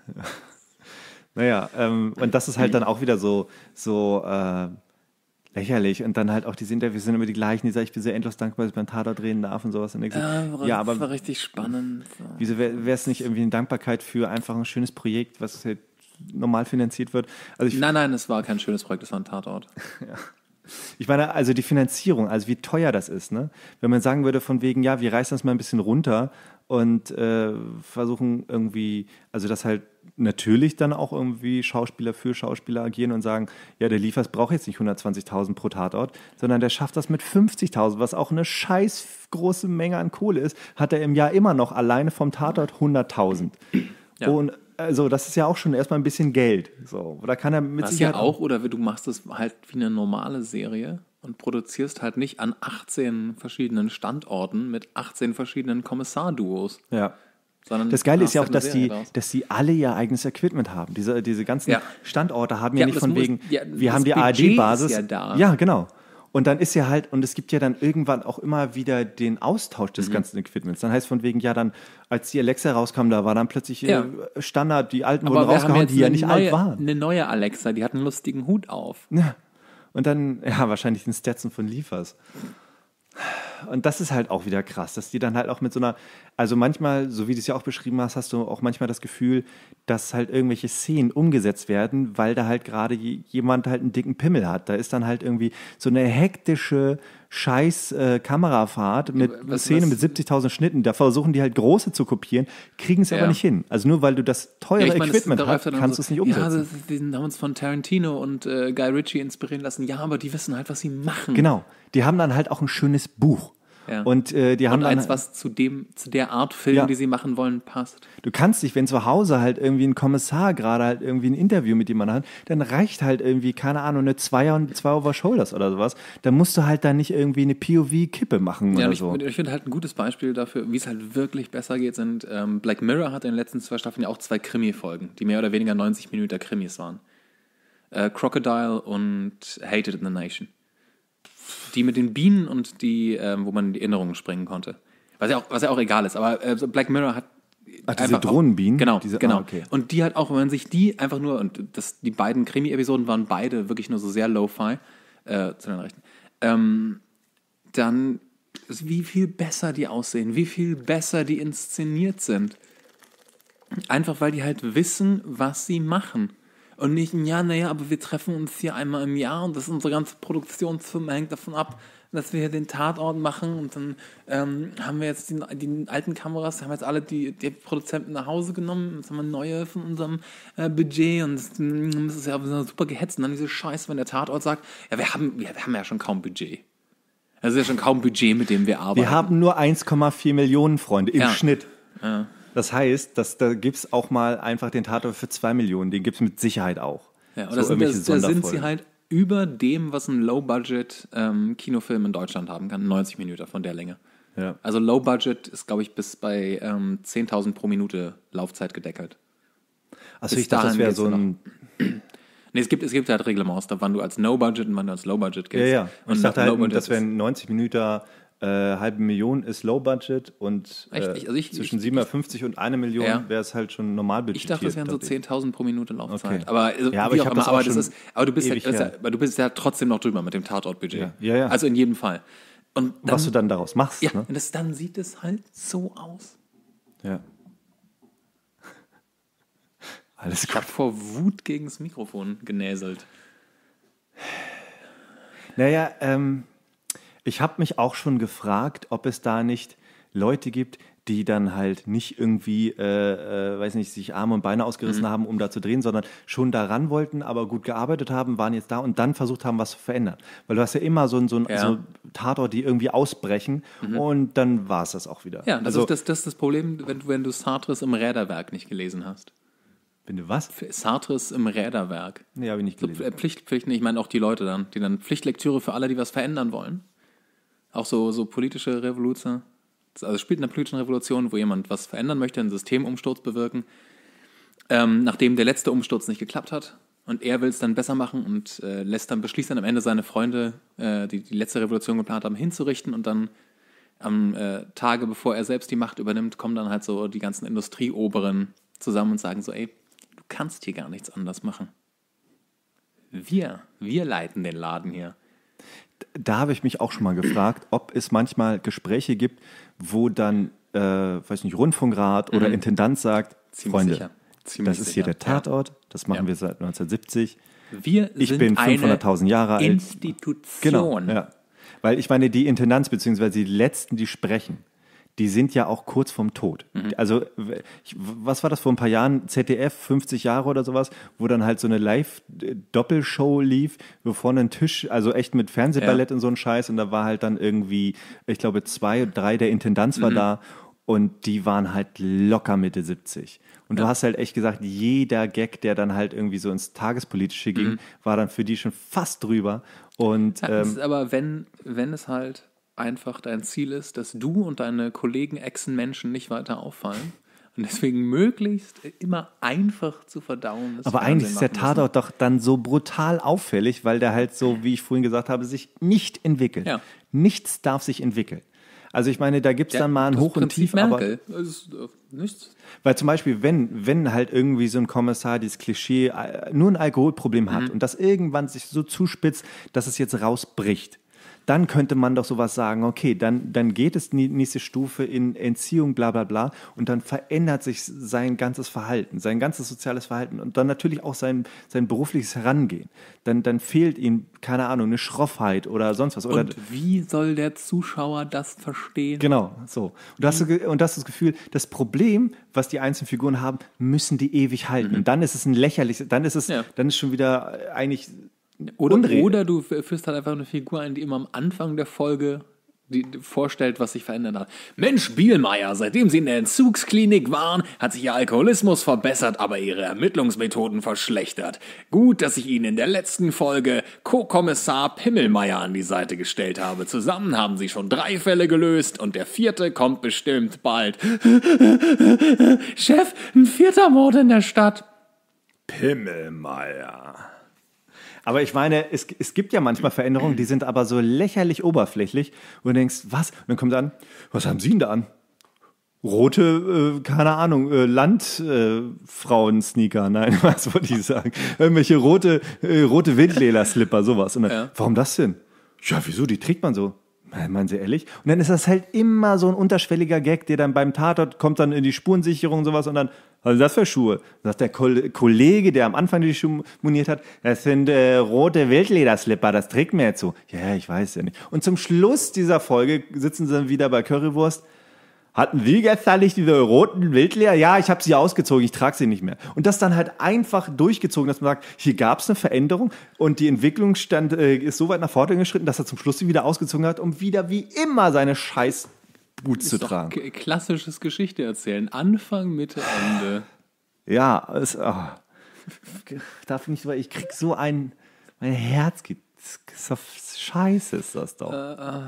Naja, ähm, und das ist halt dann auch wieder so, so äh, lächerlich. Und dann halt auch diese Interviews sind immer die gleichen, die sagen, ich bin sehr endlos dankbar, dass ich beim Tatort drehen darf und sowas. Und ich so, ja, war, ja, aber war richtig spannend. Wieso wäre es nicht irgendwie eine Dankbarkeit für einfach ein schönes Projekt, was halt normal finanziert wird? Also ich, nein, nein, es war kein schönes Projekt, es war ein Tatort. Ja. Ich meine, also die Finanzierung, also wie teuer das ist, ne? Wenn man sagen würde von wegen, ja, wir reißen das mal ein bisschen runter und äh, versuchen irgendwie, also dass halt natürlich dann auch irgendwie Schauspieler für Schauspieler agieren und sagen, ja, der Liefers braucht jetzt nicht hundertzwanzigtausend pro Tatort, sondern der schafft das mit fünfzigtausend, was auch eine scheiß große Menge an Kohle ist, hat er im Jahr immer noch alleine vom Tatort hunderttausend. Ja. Und also das ist ja auch schon erstmal ein bisschen Geld. So, da kann er mit Was Sicherheit ja auch, oder du machst es halt wie eine normale Serie und produzierst halt nicht an achtzehn verschiedenen Standorten mit achtzehn verschiedenen Kommissarduos. Ja. Das Geile ist ja auch, dass die, dass die alle ihr eigenes Equipment haben. Diese, diese ganzen ja. Standorte haben ja, ja nicht von muss, wegen, ja, wir haben die A R D-Basis. Ja, da. ja, genau. Und dann ist ja halt, und es gibt ja dann irgendwann auch immer wieder den Austausch des mhm. ganzen Equipments. Dann heißt von wegen, ja, dann, als die Alexa rauskam, da war dann plötzlich ja. Standard, die alten Aber wurden rausgehauen, die ja nicht neue, alt waren. Eine neue Alexa, die hat einen lustigen Hut auf. Ja. Und dann, ja, wahrscheinlich den Stetson von Liefers. Und das ist halt auch wieder krass, dass die dann halt auch mit so einer, also manchmal, so wie du es ja auch beschrieben hast, hast du auch manchmal das Gefühl, dass halt irgendwelche Szenen umgesetzt werden, weil da halt gerade jemand halt einen dicken Pimmel hat. Da ist dann halt irgendwie so eine hektische scheiß äh, Kamerafahrt mit was, Szene was? mit siebzigtausend Schnitten. Da versuchen die halt große zu kopieren, kriegen es ja. aber nicht hin. Also nur weil du das teure ja, ich mein, Equipment das, hast, kannst so, du es nicht umsetzen. Ja, das, wir haben uns von Tarantino und äh, Guy Ritchie inspirieren lassen. Ja, aber die wissen halt, was sie machen. Genau. Die haben dann halt auch ein schönes Buch. Ja. Und äh, die haben und dann eins, was zu dem, zu der Art Film, ja. die sie machen wollen, passt. Du kannst dich, wenn zu Hause halt irgendwie ein Kommissar gerade halt irgendwie ein Interview mit jemandem hat, dann reicht halt irgendwie, keine Ahnung, eine Zweier und zwei Over Shoulders oder sowas. Dann musst du halt dann nicht irgendwie eine P O V-Kippe machen ja, oder ich, so. Ich finde halt ein gutes Beispiel dafür, wie es halt wirklich besser geht, sind ähm, Black Mirror hat in den letzten zwei Staffeln ja auch zwei Krimi-Folgen, die mehr oder weniger neunzig Minuten Krimis waren. Äh, Crocodile und Hated in the Nation. Die mit den Bienen und die, ähm, wo man in die Erinnerungen springen konnte. Was ja auch, was ja auch egal ist, aber äh, Black Mirror hat Ach, diese Drohnenbienen? Auch, genau, diese, genau. Ah, okay. Und die halt auch, wenn man sich die einfach nur, und das, die beiden Krimi-Episoden waren beide wirklich nur so sehr Lo-Fi, äh, zu den Rechten, ähm, dann wie viel besser die aussehen, wie viel besser die inszeniert sind. Einfach, weil die halt wissen, was sie machen. Und nicht, ja, naja, aber wir treffen uns hier einmal im Jahr und das ist unsere ganze Produktionsfirma, hängt davon ab, dass wir hier den Tatort machen und dann ähm, haben wir jetzt die, die alten Kameras, haben jetzt alle die, die Produzenten nach Hause genommen, jetzt haben wir neue von unserem äh, Budget und das, das ist ja super gehetzt. Und dann diese Scheiße, wenn der Tatort sagt, ja, wir haben, wir haben ja schon kaum Budget. Das ist ja schon kaum Budget, mit dem wir arbeiten. Wir haben nur eins Komma vier Millionen Freunde im ja. Schnitt. Ja. Das heißt, dass, da gibt es auch mal einfach den Tatort für zwei Millionen. Den gibt es mit Sicherheit auch. Ja, und so das sind, das, da sind sie halt über dem, was ein Low-Budget-Kinofilm ähm, in Deutschland haben kann. neunzig Minuten von der Länge. Ja. Also Low-Budget ist, glaube ich, bis bei ähm, zehntausend pro Minute Laufzeit gedeckelt. Also ich dachte, das wäre so ein... Nee, es gibt, es gibt halt Reglements, wann du als No-Budget und wann du als Low-Budget gehst. Ja, ja. Und und ich dachte halt, das wären neunzig Minuten... Äh, halbe Million ist Low Budget und äh, also ich, zwischen siebenhundertfünfzig und eine Million ja. wäre es halt schon normal budgetiert. Ich dachte, das wären so zehntausend pro Minute Laufzeit. Okay. Aber, also, ja, aber, ich immer, das aber, das ist, aber du bist ja, ja, du bist ja trotzdem noch drüber mit dem Tatortbudget. Ja. Ja, ja. Also in jedem Fall. Und dann, was du dann daraus machst. Ja, ne? und das, dann sieht es halt so aus. Ja. Alles gut. Ich habe vor Wut gegen das Mikrofon genäselt. Naja, ähm... ich habe mich auch schon gefragt, ob es da nicht Leute gibt, die dann halt nicht irgendwie, äh, äh, weiß nicht, sich Arme und Beine ausgerissen mhm. haben, um da zu drehen, sondern schon daran wollten, aber gut gearbeitet haben, waren jetzt da und dann versucht haben, was zu verändern. Weil du hast ja immer so ein, so ein ja. so Tatort, die irgendwie ausbrechen mhm. und dann war es das auch wieder. Ja, das, also, ist das, das ist das Problem, wenn du, wenn du Sartres im Räderwerk nicht gelesen hast. Wenn du was? Sartres im Räderwerk. Nee, habe ich nicht gelesen. So, Pflicht, Pflicht, ich meine auch die Leute dann, die dann Pflichtlektüre für alle, die was verändern wollen. Auch so, so politische Revolution. Also es spielt in einer politischen Revolution, wo jemand was verändern möchte, einen Systemumsturz bewirken. Ähm, nachdem der letzte Umsturz nicht geklappt hat und er will es dann besser machen und äh, lässt dann, beschließt dann am Ende seine Freunde, äh, die die letzte Revolution geplant haben, hinzurichten und dann am äh, Tage, bevor er selbst die Macht übernimmt, kommen dann halt so die ganzen Industrieoberen zusammen und sagen so, ey, du kannst hier gar nichts anders machen. Wir, wir leiten den Laden hier. Da habe ich mich auch schon mal gefragt, ob es manchmal Gespräche gibt, wo dann, äh, weiß nicht, Rundfunkrat oder mhm. Intendant sagt, Ziemlich Freunde, sicher. Ziemlich das ist hier sicher. der Tatort, das machen ja. wir seit neunzehnhundertsiebzig. Wir ich sind bin fünfhunderttausend Jahre alt. Institution. Genau, ja. Weil ich meine, die Intendanz, beziehungsweise die Letzten, die sprechen, die sind ja auch kurz vorm Tod. Mhm. Also, ich, was war das vor ein paar Jahren? Z D F, fünfzig Jahre oder sowas, wo dann halt so eine Live-Doppelshow lief, wo vorne ein Tisch, also echt mit Fernsehballett ja. und so ein Scheiß, und da war halt dann irgendwie, ich glaube, zwei, drei der Intendanz war mhm. da und die waren halt locker Mitte siebzig. Und ja. du hast halt echt gesagt, jeder Gag, der dann halt irgendwie so ins Tagespolitische ging, mhm. war dann für die schon fast drüber. Und, ja, ähm, das ist aber wenn, wenn es halt einfach dein Ziel ist, dass du und deine Kollegen Echsenmenschen nicht weiter auffallen und deswegen möglichst immer einfach zu verdauen ist. Aber eigentlich ist der Tatort doch dann so brutal auffällig, weil der halt so, wie ich vorhin gesagt habe, sich nicht entwickelt. Ja. Nichts darf sich entwickeln. Also ich meine, da gibt es dann mal ein Hoch und Tief, Merkel. Aber das ist nichts. Weil zum Beispiel, wenn, wenn halt irgendwie so ein Kommissar dieses Klischee äh, nur ein Alkoholproblem hat mhm. und das irgendwann sich so zuspitzt, dass es jetzt rausbricht, dann könnte man doch sowas sagen, okay, dann, dann geht es in die nächste Stufe in Entziehung, bla bla bla, und dann verändert sich sein ganzes Verhalten, sein ganzes soziales Verhalten und dann natürlich auch sein, sein berufliches Herangehen. Dann, dann fehlt ihm, keine Ahnung, eine Schroffheit oder sonst was. Oder und wie soll der Zuschauer das verstehen? Genau, so. Und du hast, und du hast das Gefühl, das Problem, was die einzelnen Figuren haben, müssen die ewig halten. Mhm. Und dann ist es ein lächerliches, dann ist es, ja. dann ist schon wieder eigentlich... Oder, oder du führst halt einfach eine Figur ein, die immer am Anfang der Folge die, die vorstellt, was sich verändert hat. Mensch, Bielmeier, seitdem Sie in der Entzugsklinik waren, hat sich Ihr Alkoholismus verbessert, aber Ihre Ermittlungsmethoden verschlechtert. Gut, dass ich Ihnen in der letzten Folge Co-Kommissar Pimmelmeier an die Seite gestellt habe. Zusammen haben Sie schon drei Fälle gelöst und der vierte kommt bestimmt bald. Chef, ein vierter Mord in der Stadt. Pimmelmeier. Aber ich meine, es, es gibt ja manchmal Veränderungen, die sind aber so lächerlich oberflächlich. Und du denkst, was? Und dann kommt dann, was haben Sie denn da an? Rote, äh, keine Ahnung, äh, Landfrauen-Sneaker. Nein, was wollte ich sagen? Irgendwelche rote, äh, rote Windleder-Slipper, sowas. Und dann, Ja. warum das denn? Ja, wieso? Die trägt man so. Meinen Sie ehrlich? Und dann ist das halt immer so ein unterschwelliger Gag, der dann beim Tatort kommt dann in die Spurensicherung und sowas und dann, was ist das für Schuhe? Sagt der Ko- Kollege, der am Anfang die Schuhe moniert hat, das sind äh, rote Wildlederslipper, das trägt mir jetzt so. Ja, ich weiß ja nicht. Und zum Schluss dieser Folge sitzen sie dann wieder bei Currywurst. Hatten Sie gestern nicht diese roten Wildleder? Ja, ich habe sie ausgezogen, ich trage sie nicht mehr. Und das dann halt einfach durchgezogen, dass man sagt, hier gab es eine Veränderung und die Entwicklungsstand äh, ist so weit nach vorne geschritten, dass er zum Schluss sie wieder ausgezogen hat, um wieder wie immer seine scheiß Boots zu tragen. K- klassisches Geschichte erzählen. Anfang, Mitte, Ende. Ja, es, oh. Darf nicht, weil ich krieg so ein, mein Herz geht, so scheiße ist das doch. Äh, äh,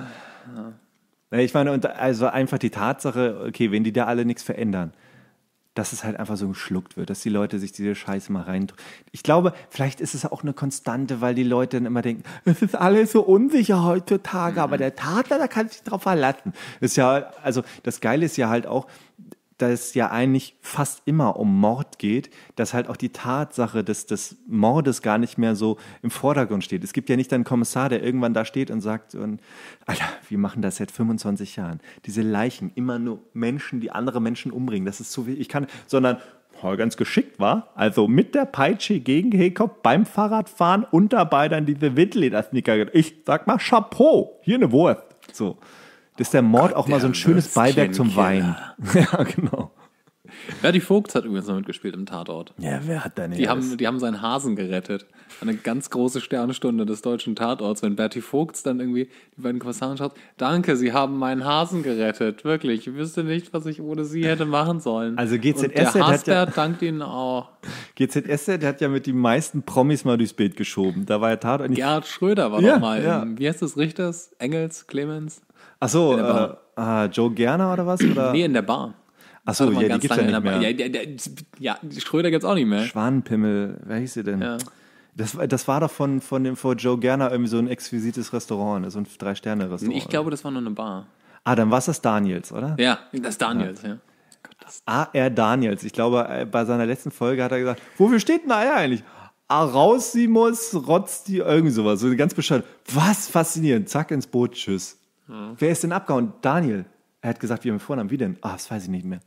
Ja, ich meine, und also einfach die Tatsache, okay, wenn die da alle nichts verändern, dass es halt einfach so geschluckt wird, dass die Leute sich diese Scheiße mal rein. Ich glaube, vielleicht ist es auch eine Konstante, weil die Leute dann immer denken, es ist alles so unsicher heutzutage, mhm. aber der Tatler, da kann sich drauf verlassen. Das ist ja, also das Geile ist ja halt auch, dass es ja eigentlich fast immer um Mord geht, dass halt auch die Tatsache des, des Mordes gar nicht mehr so im Vordergrund steht. Es gibt ja nicht einen Kommissar, der irgendwann da steht und sagt, und, Alter, wir machen das seit fünfundzwanzig Jahren. Diese Leichen, immer nur Menschen, die andere Menschen umbringen, das ist so wie, ich kann, sondern oh, ganz geschickt war, also mit der Peitsche gegen Hekop beim Fahrradfahren und dabei dann diese Windledersneaker. Ich sag mal Chapeau, hier eine Wurst. So. Dass der Mord Gott, auch mal so ein schönes Beiwerk zum Wein. Ja, genau. Berti Vogts hat übrigens noch mitgespielt im Tatort. Ja, wer hat da nicht? Die haben, die haben seinen Hasen gerettet. Eine ganz große Sternstunde des deutschen Tatorts, wenn Berti Vogts dann irgendwie die beiden Kommissare schaut. Danke, Sie haben meinen Hasen gerettet. Wirklich, ich wüsste nicht, was ich ohne Sie hätte machen sollen. Also G Z S Z Und der hat Hasbert ja, dankt Ihnen auch. G Z S Z hat ja mit die meisten Promis mal durchs Bild geschoben. Da war ja Tatort nicht. Gerhard Schröder war Ja, doch mal. ja. Im, wie heißt das? Richters? Engels? Clemens? Ach so, In der äh, Bar. ah, Joe Gerner oder was? Oder? Nee, in der Bar. Ach so, Warte mal, ja, die ganz gibt's ja lange nicht in der Bar. mehr. Ja, der, der, ja, Schröder gibt's auch nicht mehr. Schwanenpimmel, wer hieß sie denn? Ja. Das, war- das war doch von, von dem vor Joe Gerner irgendwie so ein exquisites Restaurant, so ein Drei-Sterne-Restaurant. Ich glaube, das war nur eine Bar. Ah, dann war es das Daniels, oder? Ja, das ist Daniels, ja. A R Daniels. Ich glaube, äh, bei seiner letzten Folge hat er gesagt, wofür steht denn A R eigentlich? Arausimus rotzt die, irgendwie sowas. So ganz bescheiden. Was? Faszinierend. Zack, ins Boot, tschüss. Wer ist denn abgehauen? Daniel. Er hat gesagt, wie haben wir Vornamen. Wie denn? Ah, das weiß ich nicht mehr.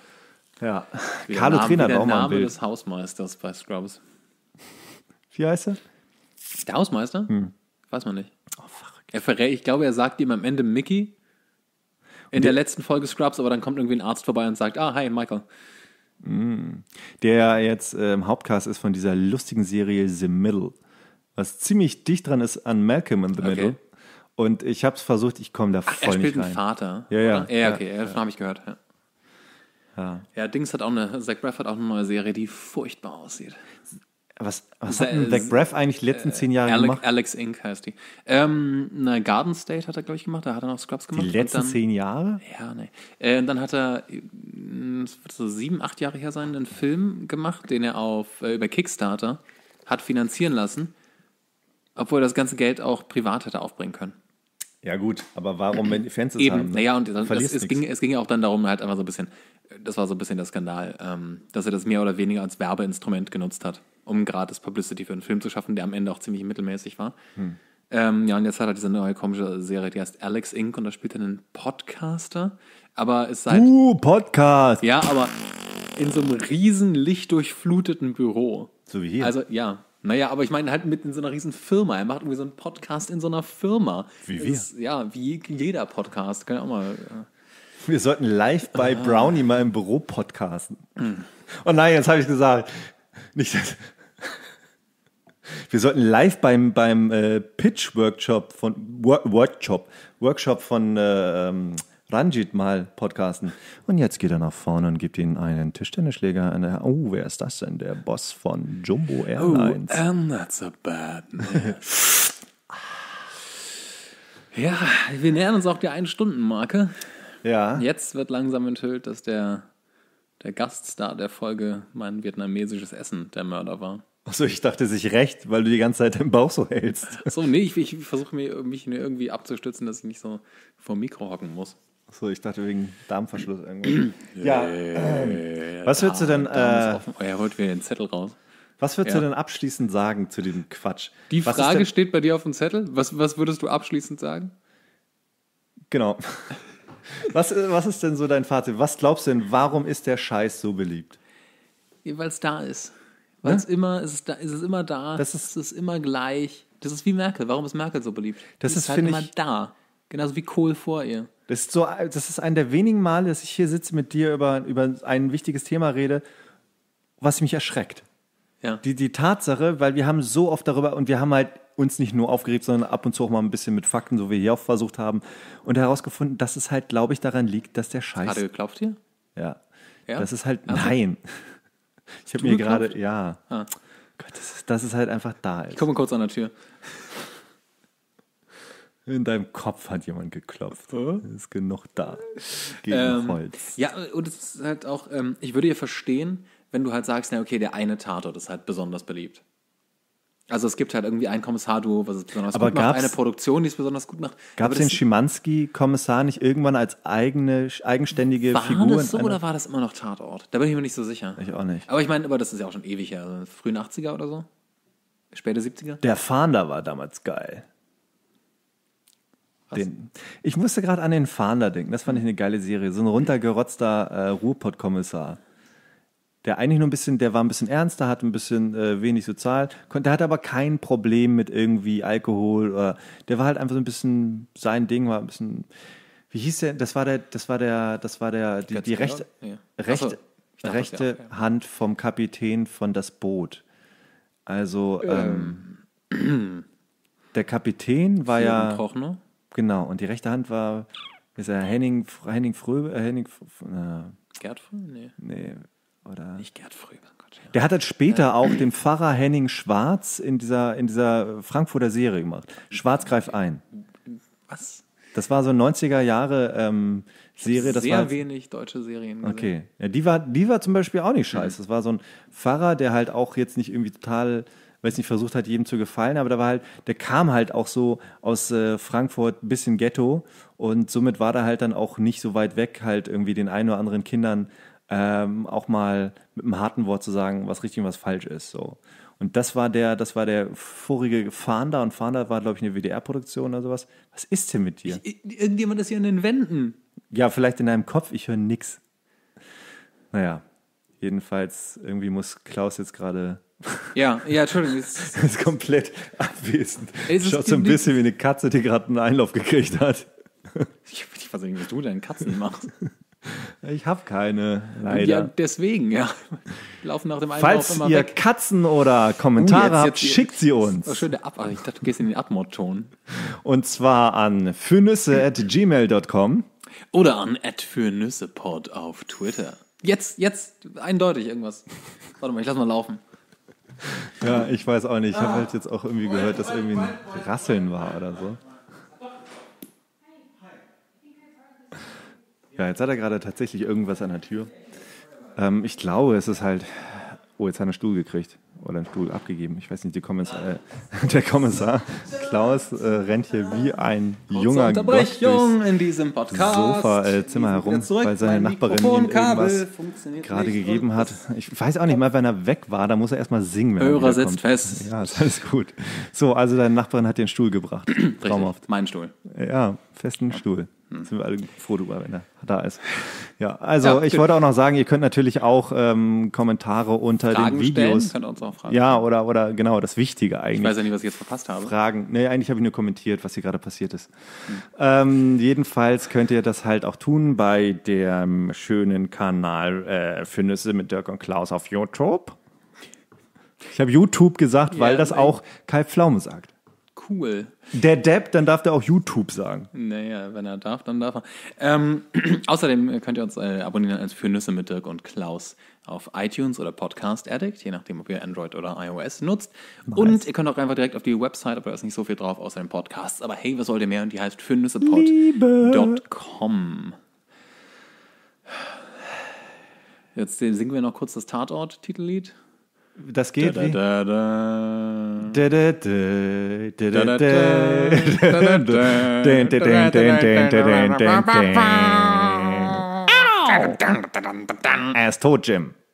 Ja. Wie der Carlo Name- Trainer wie hat auch der mal ein Name Bild. des Hausmeisters bei Scrubs. Wie heißt er? Der Hausmeister? Weiß man nicht. Er verrät, ich glaube, er sagt ihm am Ende Mickey in der letzten Folge Scrubs, aber dann kommt irgendwie ein Arzt vorbei und sagt, ah, hi, Michael. Der jetzt äh, im Hauptcast ist von dieser lustigen Serie The Middle, was ziemlich dicht dran ist an Malcolm in the Okay. Middle. Und ich habe es versucht, ich komme da Er voll spielt nicht einen rein. Vater. Ja, ja. oder? Ja, okay, ja, davon habe ich gehört. Ja. Ja. ja, Dings hat auch eine, Zach Braff hat auch eine neue Serie, die furchtbar aussieht. Was, was Äh, hat denn Zach Braff eigentlich die letzten zehn Jahre Alex, gemacht? Alex Inc. heißt die. Ähm, eine Garden State hat er, glaube ich, gemacht. Da hat er noch Scrubs gemacht. Die letzten Und dann, zehn Jahre? Ja, nee. Äh, und dann hat er, äh, es wird so sieben, acht Jahre her sein, einen Film gemacht, den er auf äh, über Kickstarter hat finanzieren lassen, obwohl er das ganze Geld auch privat hätte aufbringen können. Ja gut, aber warum, wenn die Fans es Eben, haben? ne? naja, und das, Verlierst es, nix. ging, es ging ja auch dann darum, halt einfach so ein bisschen, das war so ein bisschen der Skandal, ähm, dass er das mehr oder weniger als Werbeinstrument genutzt hat, um gratis Publicity für einen Film zu schaffen, der am Ende auch ziemlich mittelmäßig war. Hm. Ähm, ja, und jetzt hat er diese neue komische Serie, die heißt Alex Incorporated. Und da spielt er einen Podcaster, aber ist seit, Uh, Podcast! ja, aber in so einem riesen lichtdurchfluteten Büro. So wie hier. Also, ja. Naja, aber ich meine halt mit in so einer riesen Firma. Er macht irgendwie so einen Podcast in so einer Firma. Wie Das wir. Ist, ja, wie jeder Podcast. Kann ja auch mal. äh, Wir sollten live bei Ah. Brownie mal im Büro podcasten. Hm. Oh nein, jetzt habe ich gesagt. Nicht das. Wir sollten live beim, beim äh, Pitch-Workshop von Wor Workshop, Workshop von äh, ähm, Ranjit mal podcasten. Und jetzt geht er nach vorne und gibt ihnen einen Tischtennisschläger. Eine, oh, wer ist das denn? Der Boss von Jumbo Airlines. Oh, and that's a bad man. Ja, wir nähern uns auch der Ein-Stunden-Marke. Ja. Jetzt wird langsam enthüllt, dass der, der Gaststar der Folge mein vietnamesisches Essen der Mörder war. Achso, ich dachte sich recht, weil du die ganze Zeit im Bauch so hältst. So, nee, ich, ich versuche mir, mich irgendwie abzustützen, dass ich nicht so vor dem Mikro hocken muss. Achso, ich dachte wegen Darmverschluss irgendwie. ja. Ähm, was würdest du denn... Äh, oh, er holt wieder den Zettel raus. Was würdest ja. du denn abschließend sagen zu dem Quatsch? Die was Frage steht bei dir auf dem Zettel. Was, was würdest du abschließend sagen? Genau. was, was ist denn so dein Fazit? Was glaubst du denn, warum ist der Scheiß so beliebt? Weil es da ist. Weil es immer, es ist, da, es ist immer da, das ist, es ist immer gleich. Das ist wie Merkel. Warum ist Merkel so beliebt? Das Die ist, ist halt immer ich, da. Genauso wie Kohl vor ihr. Das ist, so, das ist ein der wenigen Male, dass ich hier sitze mit dir über, über ein wichtiges Thema rede, was mich erschreckt. Ja. Die, die Tatsache, weil wir haben so oft darüber, und wir haben halt uns nicht nur aufgeregt, sondern ab und zu auch mal ein bisschen mit Fakten, so wie wir hier auch versucht haben, und herausgefunden, dass es halt, glaube ich, daran liegt, dass der Scheiß... Gerade geklopft hier? Ja. ja. Das ist halt... Also, nein. Ich habe mir gerade... Ja. Ah. Gott, das ist, dass es halt einfach da ist. Ich komme kurz an der Tür. In deinem Kopf hat jemand geklopft. Oh? Es ist genug da. Gegen ähm, Holz. Ja, und es ist halt auch... Ähm, ich würde ja verstehen, wenn du halt sagst, na okay, der eine Tatort ist halt besonders beliebt. Also es gibt halt irgendwie ein Kommissar-Duo, was es besonders Aber gut macht, eine Produktion, die es besonders gut macht. Gab es den Schimanski-Kommissar nicht irgendwann als eigene, eigenständige war Figur? War das so oder war das immer noch Tatort? Da bin ich mir nicht so sicher. Ich auch nicht. Aber ich meine, aber das ist ja auch schon ewig her, also frühen achtziger oder so? Späte siebziger? Der Fahnder war damals geil. Den, ich musste gerade an den Fahnder denken, das fand ich eine geile Serie. So ein runtergerotzter äh, Ruhrpott-Kommissar. Der eigentlich nur ein bisschen, der war ein bisschen ernster, hat ein bisschen äh, wenig sozial, der hatte aber kein Problem mit irgendwie Alkohol oder der war halt einfach so ein bisschen sein Ding, war ein bisschen, wie hieß der, das war der, das war der, das war der, die, die rechte, ja. rechte, so, dachte, rechte auch, ja. Hand vom Kapitän von das Boot. Also ähm. Ähm, der Kapitän war ja, Trochner. Genau, und die rechte Hand war, ist er Henning, Henning Fröbe, äh, Henning, äh, Gerd Fröbe? Nee. Nee. Oder nicht Gerd Fröbe. Gott, ja. Der hat halt später äh. auch den Pfarrer Henning Schwarz in dieser, in dieser Frankfurter Serie gemacht. Schwarz greift ein. Was? Das war so eine neunziger Jahre ähm, Serie. Das sehr war, wenig deutsche Serien gesehen. Okay. Ja, die war, die war zum Beispiel auch nicht scheiße. Mhm. Das war so ein Pfarrer, der halt auch jetzt nicht irgendwie total, weiß nicht, versucht hat, jedem zu gefallen, aber da war halt, der kam halt auch so aus äh, Frankfurt, ein bisschen Ghetto und somit war der halt dann auch nicht so weit weg, halt irgendwie den ein oder anderen Kindern Ähm, auch mal mit einem harten Wort zu sagen, was richtig und was falsch ist. So. Und das war der, das war der vorige Fahnder und Fahnder war, glaube ich, eine W D R-Produktion oder sowas. Was ist denn mit dir? Ich, irgendjemand ist hier an den Wänden. Ja, vielleicht in deinem Kopf, ich höre nix. Naja, jedenfalls, irgendwie muss Klaus jetzt gerade... Ja, ja, Entschuldigung. Es ist komplett abwesend. Schaut so ein bisschen wie eine Katze, die gerade einen Einlauf gekriegt hat. Ich, ich weiß nicht, was du deinen Katzen machst. Ich habe keine, leider. Ja, deswegen, ja. Laufen nach dem Einlauf Falls immer ihr weg. Katzen oder Kommentare uh, jetzt, habt, jetzt, schickt sie uns. Das war schön der Ab. Ich dachte, du gehst in den Abmord-Ton. Und zwar an fürnüsse at gmail dot com oder an at fürnüssepod auf Twitter. Jetzt, jetzt eindeutig irgendwas. Warte mal, ich lass mal laufen. Ja, ich weiß auch nicht. Ich habe halt jetzt auch irgendwie gehört, dass irgendwie ein Rasseln war oder so. Ja, jetzt hat er gerade tatsächlich irgendwas an der Tür. Ähm, ich glaube, es ist halt... Oh, jetzt hat er einen Stuhl gekriegt. Oder einen Stuhl abgegeben. Ich weiß nicht, die Kommissar, äh, der Kommissar Klaus äh, rennt hier wie ein Kurze junger Unterbrechung Gott in diesem Podcast. Sofa, äh, Zimmer herum, weil seine Nachbarin ihm irgendwas gerade gegeben hat. Ich weiß auch nicht mal, wenn er weg war, da muss er erstmal singen. Wenn Hörer setzt fest. Ja, ist alles gut. So, also deine Nachbarin hat den Stuhl gebracht. Traumhaft. Mein Stuhl. Ja, festen Stuhl. Sind wir alle froh drüber, wenn er da ist. Ja, also ja, ich wollte auch noch sagen, ihr könnt natürlich auch ähm, Kommentare unter Fragen den Videos. Stellen, könnt ihr uns auch fragen. Ja, oder, oder genau, das Wichtige eigentlich. Ich weiß ja nicht, was ich jetzt verpasst habe. Fragen. Nee, eigentlich habe ich nur kommentiert, was hier gerade passiert ist. Hm. Ähm, jedenfalls könnt ihr das halt auch tun bei dem schönen Kanal äh, für Nüsse mit Dirk und Klaus auf YouTube. Ich habe YouTube gesagt, weil ja, das auch Kai Pflaume sagt. Cool. Der Depp, dann darf der auch YouTube sagen. Naja, wenn er darf, dann darf er. Ähm, außerdem könnt ihr uns äh, abonnieren als Für Nüsse mit Dirk und Klaus auf iTunes oder Podcast Addict, je nachdem, ob ihr Android oder iOS nutzt. Nice. Und ihr könnt auch einfach direkt auf die Website, aber da ist nicht so viel drauf außer den Podcasts. Aber hey, was wollt ihr mehr? Und die heißt fürnüssepod Punkt com. Jetzt singen wir noch kurz das Tatort-Titellied. Das geht wie? Da, da, Da, da, da, da, da, da, da, den, den, den, den, den, den, den, den. Er ist tot, Jim.